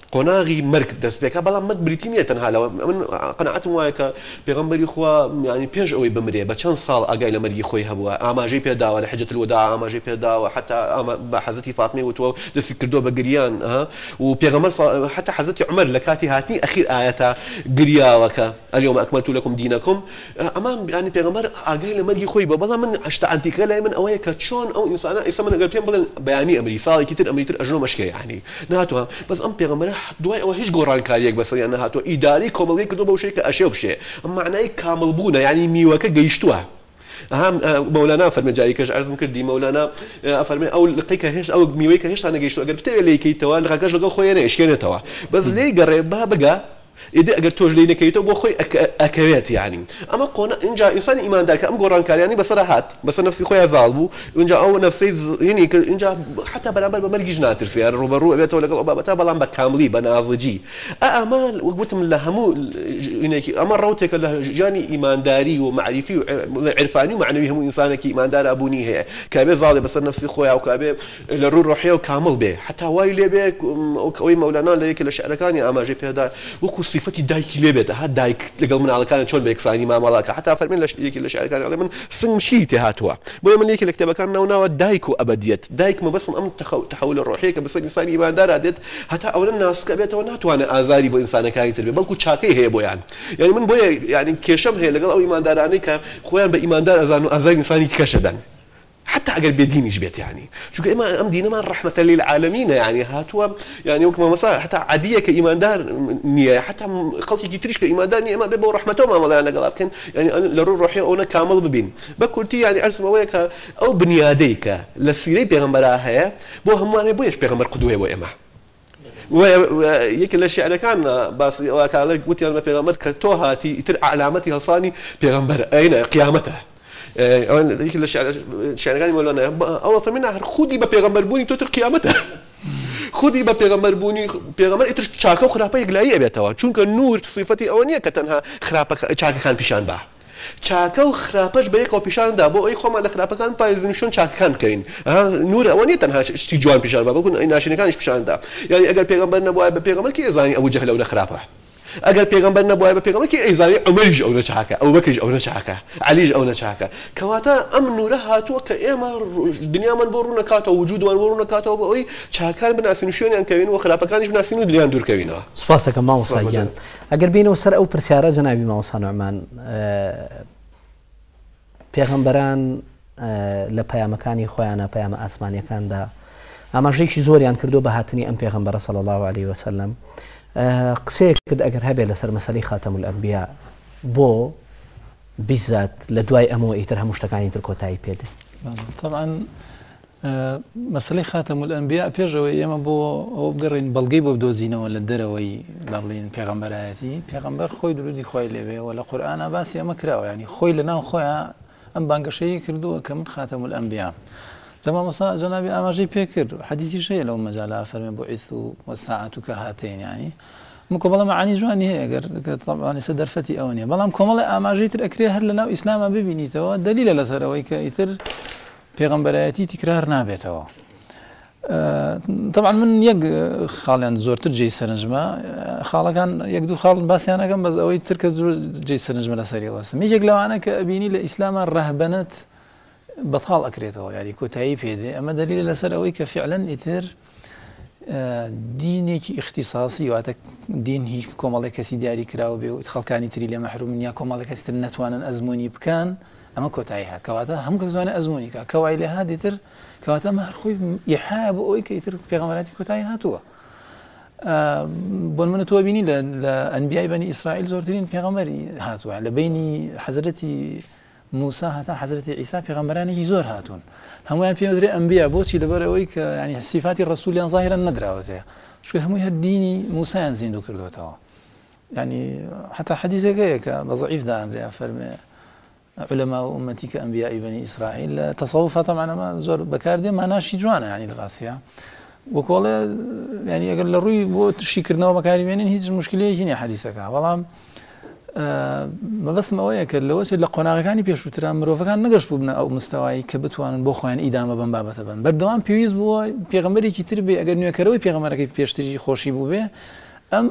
قۆناغی مرگ دەست پێکا بەڵام مەد بریتینیە تەنها لەوە من قەنەعەتم وایە کە پێغەمبەری خوا ینی پێش ئەوەی بمرێ بە چەند ساڵ ئاگای لە مەرگی خۆی هەبووە ئاماژەی پێداوە لە حجەت الوداع ئاماژەی پێداوە حتا بە حەزەتی فاتمەی وتووە دەستی کردووە بە گریان و پێغەمبەر حتا حەزەتی عومەر لە کاتی هاتنی ئەخیر ئاەتە گریاوەکە اليوم أكملت لكم دينكم أمام يعني پیغمبر ئاگای لە مەرگی خۆی بە بەڵام من هەشتا ئەنتیکە لای من ئەوەیە کە چۆن ئەو ئینسانە ئێستا من ئەگەر پێم بڵێن بەیانی ئەمری ساڵێکی تر ئەمریتر ئەژنۆ مەشکێ یعنی نهاتووە بەس ئەم پێغەمبەرە دوای ئەوە هیچ گۆڕانکاریەک بەسەریان نەهاتووە ئیداری کۆمەڵگەی کردو بەو شەیە کە ئەشێ بشێ ئەم معنای کاملبوونە یعنی میوەکە گەیشتووە مولانا فەرمێ جاریکەش عەرزم کردی مولانا ئەفەرمێ ئەو لقەی کە هێشتا ئەو میوەی کە هێشتا نەگەیشتووە ئەگەر بتەوێت لێیکەیتەوە لقەکەش لەگەڵ خۆی نەیشکێنێتەوە بەس لێی گەڕێ با بگە إذا أجر توجلي نكيته بخوي أكويت يعني أما قونا إن جاء إنسان إيمان ذاك أم قران كار يعني بس راحت بس نفسي خويا زالبو إن جاء أو نفسي يعني إن جاء حتى بلامبر بمرجج ناتر سيار روبرو بيته ولا قلبه بتاع بلام بكاملي بنازجي أعمال وقلت من لهمو إنك أما روتك له جاني إيمان داري ومعرفي وعرفاني ومعنوي هم إنسانك إيمان دار أبوني هي كابي زالي بس نفسي خويا وكابي للروح روحية وكامل به حتى واي لبيك وكوي مولانا ليك الشعركاني أما جي هذا وكو صفتي دايك لبيت هاد دايك لقل من على كان شلون بيكساني ما ملاك حتى فرمين ليك الشعر كان على من سمشيتي هاتوا بقول من ليك الكتابه كان نونا دايك وابديت دايك ما بس ام تحول الروحيه بس الانسان ايمان دار عدد حتى اول الناس كبيته ونات وانا ازاري بو انسان كان تربي بلكو تشاكي هي بو يعني من بو يعني كيشم هي لقل او ايمان دار اني خويا بايمان دار ازاري انساني كشدن حتى أقل بديني جبت يعني شو كإما أم دينا ما رحمة للعالمين يعني هاتوا يعني وكما مثلا حتى عادية كإيمان دار نية حتى خلطي كتريش كإيمان دار نية ما بيبو رحمته ما ولا أنا لكن يعني لرو روحي أنا كامل ببين بكرتي يعني أرسم وياك أو بنياديك للسيرة بيغمبرها هي بو هم أنا بويش بيغمبر قدوة وإما ويك الشعر كان بس وكان قلت أنا بيغمبر كتوهاتي تر علامتي هالصاني بيغمبر أين قيامته يك الشعر كان مولانا أول فمنها خدي ببيغمبر بوني توتر قيامته خدي ببيغمبر بوني بيغمبر إتر شاكا وخرابة يقلعي أبيتها چونك نور صفتي أولية كتنها خرابة شاكا كان بيشان با چاکە و خراپەش بەیەکەوە پیشاندا بۆ ئەوی خۆمان لە خراپەکان پارێزنیشۆن چاکەکان بکەین نور ئەوە نیە تەنها شتی جوان پیشان با بەڵکو ناشرینەکانیش پیشاندا یعنی ئەگەر پێغەمبەر نەبووایە بە پێغەمبەر کێ ئەزانی ئەبوو جەهل ئەو لە خراپە ئەگەر پێغەمبەر نەبووایە بە پێغەمبەر کێ ئەیزانی عومەریش ئەو نەچاکە ئەو بەکریش ئەو نەچاکە عەلیش ئەو نەچاکە کەواتە ئەم نورە هاتووە کە ئێمە دنیامان بۆ ڕوو نەکاتەوە وجودمان بۆ ڕوو نەکاتەوە بە ئەوەی چاکان بناسین شوێنیان کەوین و خراپەکانیش بناسین و دلیان دوورکەوینەوە سوپاسەکەم مامۆستا گیان ئەگەر بینەوە سەر ئەو پرسیارە جەنابی مامۆستا نوعمان پێغەمبەران لە پەیامەکانی خۆیانە پەیامە ئاسمانیەکاندا ئاماژەیەکی زۆریان کردو بە هاتنی ئەم پێغەمبەرە صلی الله عليه وسلم قسەیەک کرد ئەگەر هەبێ لەسەر مەسەلەی خاتەم الئەنبیا بۆ بیزات لە دوای ئەمەوە ئیتر هەموو شتەکانی تر کۆتایی پێدێ طبعا مەسەلەی خاتەم الئەنبیا پێشەوەی ئێمە بۆ ئەوە بگەڕین بەڵگەی بۆ بدۆزینەوە لە دەرەوەی دەڵێن پێغەمبەرایەتی پێغەمبەر خۆی درودی خۆی لێبێ و لە قورئانە باسی ئەمە کراوە ینی خۆی لەناو خۆیان ئەم بانگەشەیە کردووە کە من خاتەم الئەنبیا جەمامۆستا جەنابی ئاماژەی پێ کرد حەدیثیش هەیە لەو مەجالە فەرمێ بوعثت والساعة كهاتين يعني من كمال معاني جواني هي طبعا لسه درفتي أونية بلام كمال أماجي تر أكريه هل لنا إسلام ببيني توا دليل لسروي كإثر بيغمبراتي تكرار نابتوا طبعا من يق خالن زور ترجي سنجمة خاله كان يقدو خال بس أنا كان بس أوي تركز جي سنجمة لسري واسم يجي لو أنا كأبيني لإسلام الرهبنة بطال أكريته يعني كتايب هذي أما دليل لسروي كفعلا إثر دينك اختصاصي واتك دين هي كومالك كسي دياري كراو بي خلقاني تري لي محروم يا كومالك استنتوانا ازموني بكان اما كوتايها كواتا هم كزوانا ازموني كواي له هادي تر كواتا ما خوي يحاب او كيتر بيغمراتي كوتايها تو بون من تو بيني لانبياء بني اسرائيل زورتين بيغمري هاتوا على بيني حضرتي موسى هتا حضرتي عيسى بيغمراني زور هاتون هم في مدري انبياء بوتي لبرويك يعني صفات الرسول ظاهرا ندراوته شو هم الديني موسى ينزين كردوتها يعني حتى حديث هيك ضعيف ده انبياء فرمي علماء امتي كانبياء بني اسرائيل تصوفها طبعا ما زور بكاردي ما ناشي جوانا يعني الغاسيه وكولا يعني اقل الروي بو شي كرنا وبكاري بينين هيج مشكله هنا حديثك والله مەبەستم ئەوەیە کە لەوەسێت لە قۆناغەکانی پێشووتران مرۆڤەکان نەگەشت بوو بنە ئەو مستەوایی کە بتوانن بۆ خۆیان ئیدامە بەم بابەتە بن بەردەوام پێویست بووە پێغەمبەرێکی تر بێ ئەگەر نوێکەرەوەی پێغەمبەرەکەی پێشتری خۆشی بوو بێ ئەم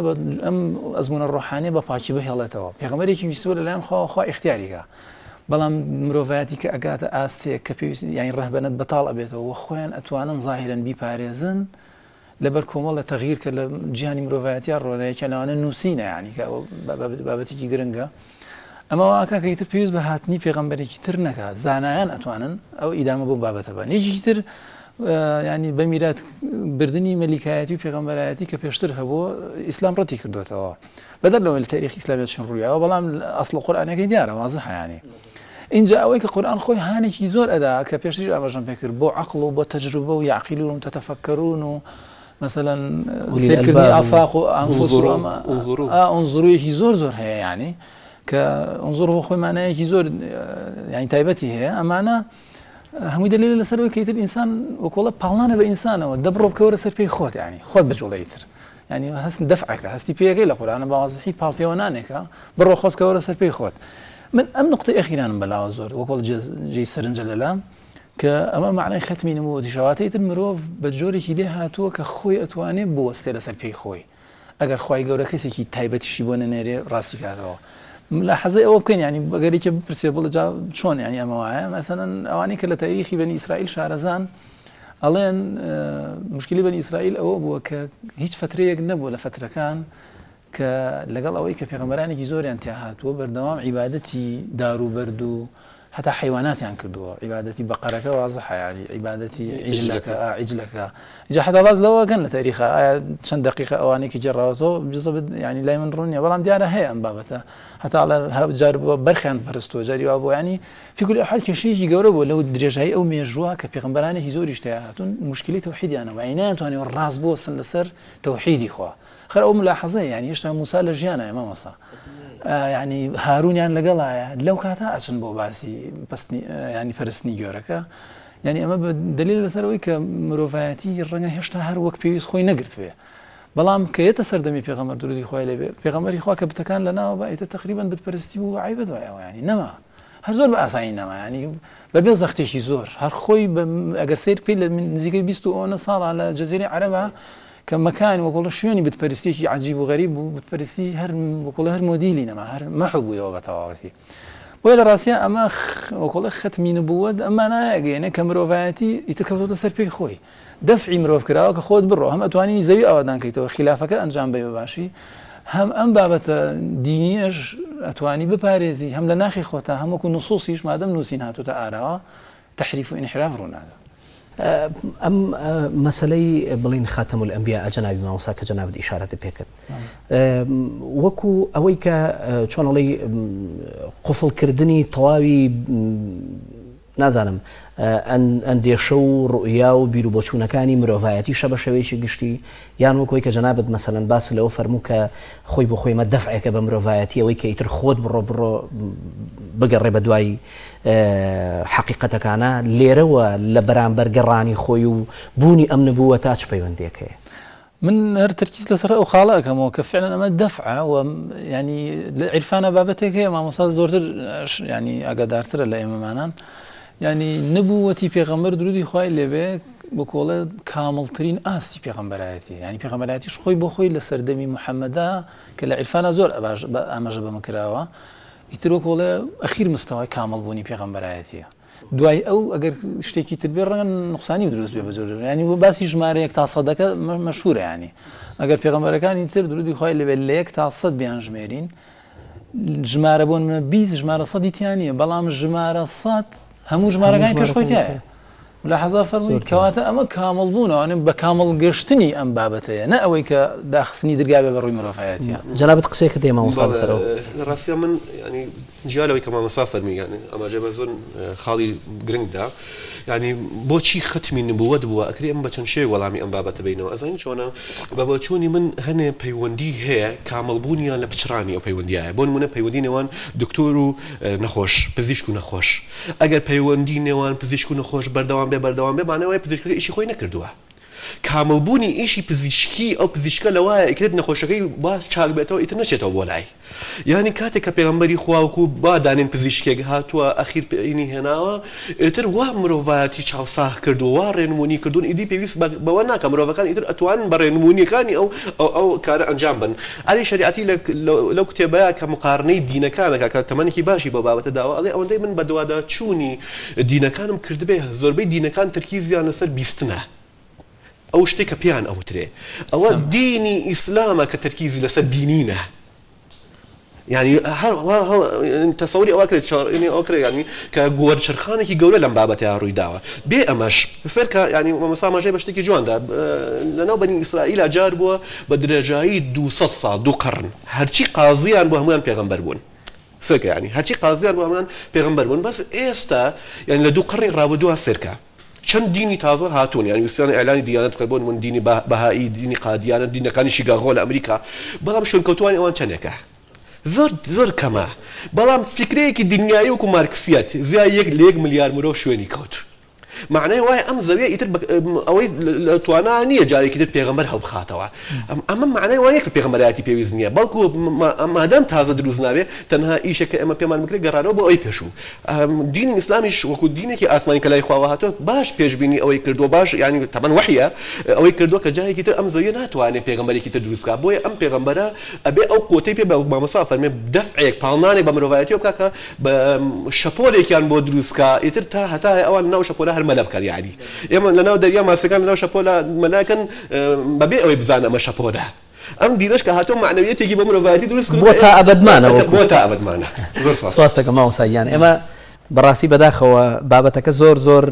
ئەزمونە ڕۆحانیە بە پاکی بهێڵێتەوە پێغەمبەرێکی ویستوە لەلایەن خوا اختیاریکە بەڵام مرۆڤایەتی کە ئەگاتە ئاستێک کە پێویست یانی ڕەهبەنەت بەتاڵ ئەبێتەوە و خۆیان ئەتوانن ظاهرەن بیپارێزن لەبەر کۆمەڵە تەغییر کە لە جیهانی مرۆڤایەتیان ڕۆدایەکە لەوانە نووسینە یعنی کە بابەتێکی گرنگە ئەمە واکە کە ئیتر پێویست بە هاتنی پێغەمبەرێکی تر نەکە زانایان ئەتوانن ئەو ئیدامە بۆ بابەتە بن یەکێکی تر ینی بە میرات بردننی مەلیکایەتی و پێغەمبەرایەتی کە پێشتر هەبوو ئیسلام ڕەتی کردوێتەوە بەدەر لەوەی لە تاریخی ئیسلامیەت چۆن ڕوویاوە بەڵام ئەسڵ قورئانەکەی دیارە وازحە یانی اینجا ئەوەی کە قورئان خۆی هانێکی زۆر ئەدا کە پێشتر ئاماژەم پێکرد بۆ عەقڵ و بۆ تەجروبە و یعقیلون و تەتەفەکەرون و مثلا سیرکردنی ئافاق و ئەنفوس ئونزورویەکی زۆر هەیە یعنی کە ئونزور بۆ خۆی مانایەکی زۆر یعنی تایبەتی هەیە ئەمانە هەمووی دلیل لەسەرەوەی کە ئیتر ئینسان وەکوڵە پاڵانە بە ئینسانەوە دەبڕۆ بکەوە لەسەر پێی خۆت یعنی خۆت بجوڵەیتر ینی هەست دەفعەکە هەستی پێیەکەی لە قورئانە بەوازحی پاڵپێوەنانێکە بڕۆ خۆت بکەوە لەسەر پێی خۆت من ئەم نقطەی ئەخیرانم بەلاوە زۆر وەکوڵ جێی سەرنجە لەلام کە ئەمە معنای ختمی نمووە دیشەواتەی تر مرۆڤ بە جۆرێکی لێ هاتووە کە خۆی ئەتوانێت بوەستێ لەسەر پێی خۆی ئەگەر خوای گەورە کەسێکی تایبەتیشی بۆ نەنێرێ ڕاستی کاتەوە لە حەزەی ئەوە بکەین ینی بەگەرێکە بپرسێ بڵ چۆن ینی ئەمە وایە مەسەلەن ئەوانەی کە لە تاریخی بەنی ئیسرائیل شارەزان ئەڵێن مشکلی بەنی ئیسرائیل ئەوە بووە کە هیچ فترەیەک نەبووە لە فترەکان کە لەگەڵ ئەوەی کە پێغەمبەرانێکی زۆریان تیا هاتووە بەردەوام عیبادەتی دار و بەرد و حتا حیواناتیان کردووە عیبادەتی بەقەرەکە وازحە ینی عیبادەتی عیجلەکە جا حتا باز لەوەگەن لە تاریخە ئایا چەند دقیقە ئەوانێکی جێڕاوەتەوە بزەبت ینی لای من ڕوونیە بەڵام دیارە هەیە ئەم بابەتە هەتا جار بەرخیان پەرستووە جاری وا بۆ ینی فی کل حال کێشەیەکی گەورە بوو لەو درێژایی ئەو مێژووە کە پێغەمبەرانێکی زۆریش تیا هاتوون مشکلی تەوحیدیانەوە نەیانتوانێت ڕاست بوەستن لەسەر تەوحیدی خوا خەر ئەو ملاحەزەیە ینی هێشتا موسا لە ژیانە مامۆستا ینی هاروونیان لەگەڵایە لەو کاتە ئەچن بۆ باسی ینی پەرستنی گۆرەکە ینی ئەمە دلیل لەسەرەوەی کە مرۆڤایەتی ڕەنگە هێشتا هەر وەک پێویست خۆی نەگرت بێ بەڵام کە یێتە سەردەمی پێغەمبەر درودی خوای لێبێ پێغەمبەری خوا کە بتەکان لەناوە بە ئیتر تقریبا بتپەرستی بوو عیبەت وایەوە ینی نەما هەر زۆر بە ئاسایی نەما ینی بەبێ زەختێکی زۆر هەر خۆی ئەگەر سیر پێی لە نزیکەی 29 ساڵە لە جەزیرەی عەرەبە کە مەکانی وەکوڵە شوێنی بتپەرستێکی عەجیب و غەریب بوو بتپەرستی هەر وەکوڵە هەر مۆدیلی نەما هەر مەحبوویەوە بە تەواوەتی بۆیە لە ڕاستیە ئەمە وەکوڵە ختمی نبووەت ئەمە نایەگەێنە کە مرۆڤایەتی ئیتر کەوتۆتە سەر پێی خۆی دەفعی مرۆڤ کراوە کە خۆت بڕۆ هەم ئەتوانی زەوی ئاوادانکەیتەوە خلافەکە ئەنجام بێ بەباشی هەم ئەم بابەتە دینیەش ئەتوانی بپارێزی هەم لە ناخی خۆتە هەمووکو نوسوسیش مادەم نووسین هاتوتە ئاراوە تەحریف و ئینحراف ڕوونادا ئەم مەسلەی بڵین خاتەم الئەنبیا جەنابی مامۆستا کە جەنابەت ئیشارەتی پێکرد وەکو ئەوەی کە چۆنەڵی قوفڵکردنی تەواوی نازانم ئەندێشە و ڕوئیا و بیر و بۆچوونەکانی مرۆڤایەتی شە بە شێوەیەکی گشتی یان وەکۆی کە جەنابەت مەسەلەن باس لەوە فەرموو کە خۆی بۆ خۆی مە دەفعێکە بە مرۆڤایەتی ئەوەی کە ئیتر خۆت بڕۆ بگەڕێ بە دوای حقیقەتەکانە لێرەوە لە بەرامبەر گەڕانی خۆی و بوونی ئەم نبووە تا چ پەیوەندێکەیە من هەر تەرکیز لەسەر ئەو خاڵە ئەەکەمەوە کە فعلا ئەمە دەفعە و ینی لە عیرفانە بابەتێک هەیە مامۆستا زۆرتر ینی ئاگادارترە لە ئێمەمانان ینی نبووەتی پێغەمبەر درودی خوای لێبێ بە کۆڵە کامڵترین ئاستی پێغەمبەرایەتی ینی پێغەمبەرایەتیش خۆی بۆ خۆی لە سەردەمی محەممەدا کە لە عیرفانە زۆر ئاماژە بەمە کراوە ئیتر وە کۆڵە ئەخیر مستەوای کامڵبوونی پێغەمبەرایەتیە دوای ئەو ئەگەر شتێکی تر بێ ڕەنگە نوقسانی دروست بێ بە جۆر ینی باسی ژمارەیەک تا سەدەکە مەشهورە ینی ئەگەر پێغەمبەرەکانی تر درودی خوای لێبێ لە 1 تا 100 بیان ژمێرین ژمارە بۆن منە 20 ژمارە سەدی تیانە بەڵام ژمارە 100 هەموو ژمارەکانی پێش خۆیتایە لە حەزا فەرمووی کەواتە ئەمە کامڵ بوونەوە بە کامڵ گەشتنی ئەم بابەتەیە نە ئەوەی کە داخستنی دەرگا بێ بە ڕووی مرۆڤایەتیە جەنابەت قسەیەکە دێ مامۆستا لەسەرەوە لە ڕاستیە من ینی جیالەوەی کە مامۆستا فەرمی ینی ئەماژە بە زۆر خاڵی گرنگدا ینی بۆچی ختمی نبووەت بووە ئەکری ئەم بە چەند شێ وەڵامی ئەم بابەتە بینەوە ئەزانین چۆنە بە بۆچوونی من هەنێ پەیوەندی هەیە کامڵبوونیان لە پچڕانی ئەو پەیوەندیایە بۆ نمونە پەیوەندی نێوان دکتۆر و نەخۆش پزیشک و نەخۆش ئەگەر پەیوەندی نێوان پزیشک و نەخۆش بەردەوام بێ بەردەوام بێ بانەوەی پزیشکەکە ئیشی خۆی نەکردووە کامەڵبوونی ئیشی پزیشکی ئەو پزیشکە لەوایە ئیکرێت نەخۆشەکەی باش چاک بێتەوە ئیتر نەچێتەوە بۆ لای یعنی کاتێک کە پێغەمبەری خواوەکو با دانێن پزیشکێک هاتووە ئەخیر پێینی هێناوە ئیتر وا مرۆڤایەتی چاوساخ کردو وا ڕێنمونی کردوون ئیدی پێویست بەوە ناکە مرۆڤەکان ئیتر ئەتوانن بە ڕێنمونیەکانی ئەو کارە ئەنجام بن ئەلی شریعەتی لەو کتێبەیە کە مقارنەی دینەکانەکە کە تەمەنێکی باشی بۆ بابەتە داوە ئەڵێ ئەوەندەی من بە دوادا چوونی دینەکانم کردبێ زۆربەی دینەکان تەرکیزیان لەسەر بیستنە ئەو شتێکە پێیان ئەوترێ ئەوە دینی ئیسلامە کە تەرکیزی لەسەر دینینە يعني تصوري أواكر يعني أوكر يعني كجوار شرخانة كي جولة لم بابته عروي دعوة بأمش فرك يعني ومسامة جاي بشتكي جوان ده لأنه بني إسرائيل جاربوا بدرجاي دو صصة دو قرن هرشي قاضيان بهمان بيغمبر بون سرك يعني هرشي قاضيان بهمان بيغمبر بون بس إستا يعني لدو قرن رابدوها سركة چەند دینی تازە هاتوون یعنی ویستیان ئەعلانی دیانەت کردبوون من دینی بەهایی دینی قادیانە دینەکانی شیکاغۆ لە ئەمریکا بەڵام شوێنکەوتوانی ئەوان چەندێکە زۆر کەمە بەڵام فکرەیەکی دنیایی وەکو مارکسیەت زیای 1 ملیار مرۆڤ شوێنی کەوت معنای وایە ئەم زەویە ئیتر ئەوەی توانای نییە جارێکی تر پێغەمبەر هەڵبخاتەوە ئەمە معنای وایە کە پێغەمبەرایەتی پێویست نییە بەڵکو مادام تازە دروست نابێت تەنها ئیشێکە ئێمە پێمان بکرێت گەڕانەوە بۆ ئەوی پێشوو دینی ئیسلامیش وەکو دینێکی ئاسمانی کە لای خواوە هاتووە باش پێشبینی ئەوەی کردووە باش یعنی تەمان وحیە ئەوەی کردووە کە جارێکی تر ئەم زەویە ناتوانێت پێغەمبەرێکی تر دروستکات بۆیە ئەم پێغەمبەرە ئەبێ ئەو قوتەی پێ بە مامۆستا فەرمێ دەفعێک پاڵنانێک بە مرۆڤایەتی بکات کە بە شەپۆلێکیان بۆ دروستکات ئیتر تا هەتا ئەوان ناو شەپۆلە هەر مەلە بکات یعنی ئێمە لەناو دەریا ماسەکان لەناو شەپۆلە مەلاکەن بەبێ ئەوەی بزانە ئەمە شەپۆلە ئەم دینەش کە هاتۆ معنەویەتێکی بە مرۆڤایەتی دروست بۆ تا ئەبەدمانە بۆ تا ئەبەدمانە سواس دەکەم مامۆستایان ئێمە بەڕاستی بەداخەوە بابەتەکە زۆر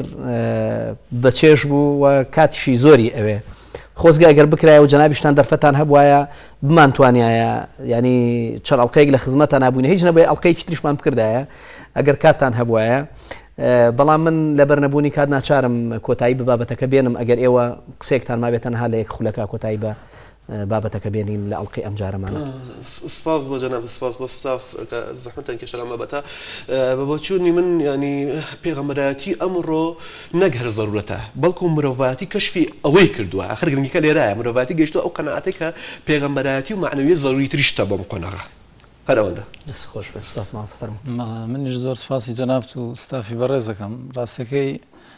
بەچێژ بوو و کاتیشی زۆری ئەوێ خۆزگە ئەگەر بکرایە و جەنابیشتان دەرفەتان هەبوایە بمانتوانایە ینی چەند ئەڵقەیەک لە خزمەتان نابوونی هیچ نەبێ ئەڵقەیەکی تریشمان بکردایە ئەگەر کاتتان هەبوایە بەڵام من لەبەر نەبوونی کات ناچارم کۆتایی بە بابەتەکە بێنم ئەگەر ئێوە قسێکتان ما بێتەنها لە یەک خولەکە کۆتایی بە بابەتەکە بێنین لە ئەڵقەی ئەم جارەمانە سپاس بۆ جەناب سپاس بۆ ستاف زەحمەتان کێشە لەم بابەتە بەچوونی من ینی پێغەمبەرایەتی ئەمڕۆ نەک هەر زەرورەتە بەڵکو مرۆڤایەتی کەشفی ئەوەی کردووە ئاخر گرنگیەکە لێرایە مرۆڤایەتی گەیشتووە ئەو قەناعەتەی کە پێغەمبەرایەتی و معنەویەت زەروری تریشتە بەم قۆناغا هەر ئەوەندە خۆش بێ سپاس مامۆستا فەرموو منیش زۆر سپاسی جەنابت و ستافی بەڕێز دەکەم ڕاستەکەی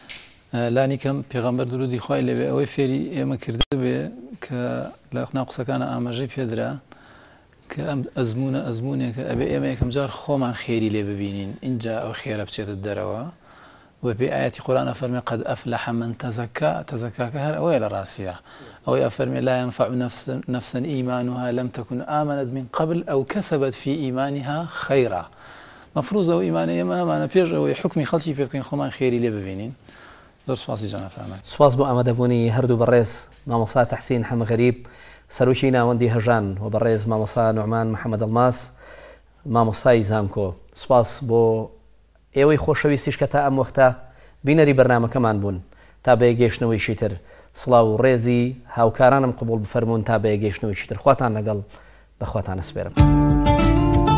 لانی کەم پێغەمبەر درودی خوای لێبێ ئەوەی فێری ئێمە کرده بێ کە لە قسەکانە ئاماژەی پێدرا کە ئەم ئەزمونێکە ئەبێ ئێمە یەکەم جار خۆمان خێری لێ ببینین اینجا ئەو خێرە بچێتە دەرەوە و بێ ئاەتی قورآن فەرمێ قەد ئەفلەح من تەزەکاکە هەر ئەوەیە لە ڕاستیە أو أفرمي لا ينفع نفسا إيمانها لم تكن آمنت من قبل أو كسبت في إيمانها خيرا مفروض أو إيمانية ما أنا بيج أو حكمي خلتي في بكين خمان خيري لي ببينين دور سپاسی جناب فرمان سپاس بۆ ئامادەبوونی هەردوو بەڕێز مامۆستا تەحسین حەمە غەریب سەرۆکی ناوەندی هەژان و بەڕێز مامۆستا نوعمان محەممەد ئەڵماس مامۆستای زانکۆ سپاس بۆ ئێوەی خۆشەویستیش کە تا ئەم وەختە بینەری بەرنامەکەمان بوون تا بە گەیشتنەوەیشی تر سڵاو و ڕێزی هاوکارانم قبول بفەرمونون تا بە گەیشتنەوەیشی تر خواتان لەگەڵ بەخواتان ئەسپێرم.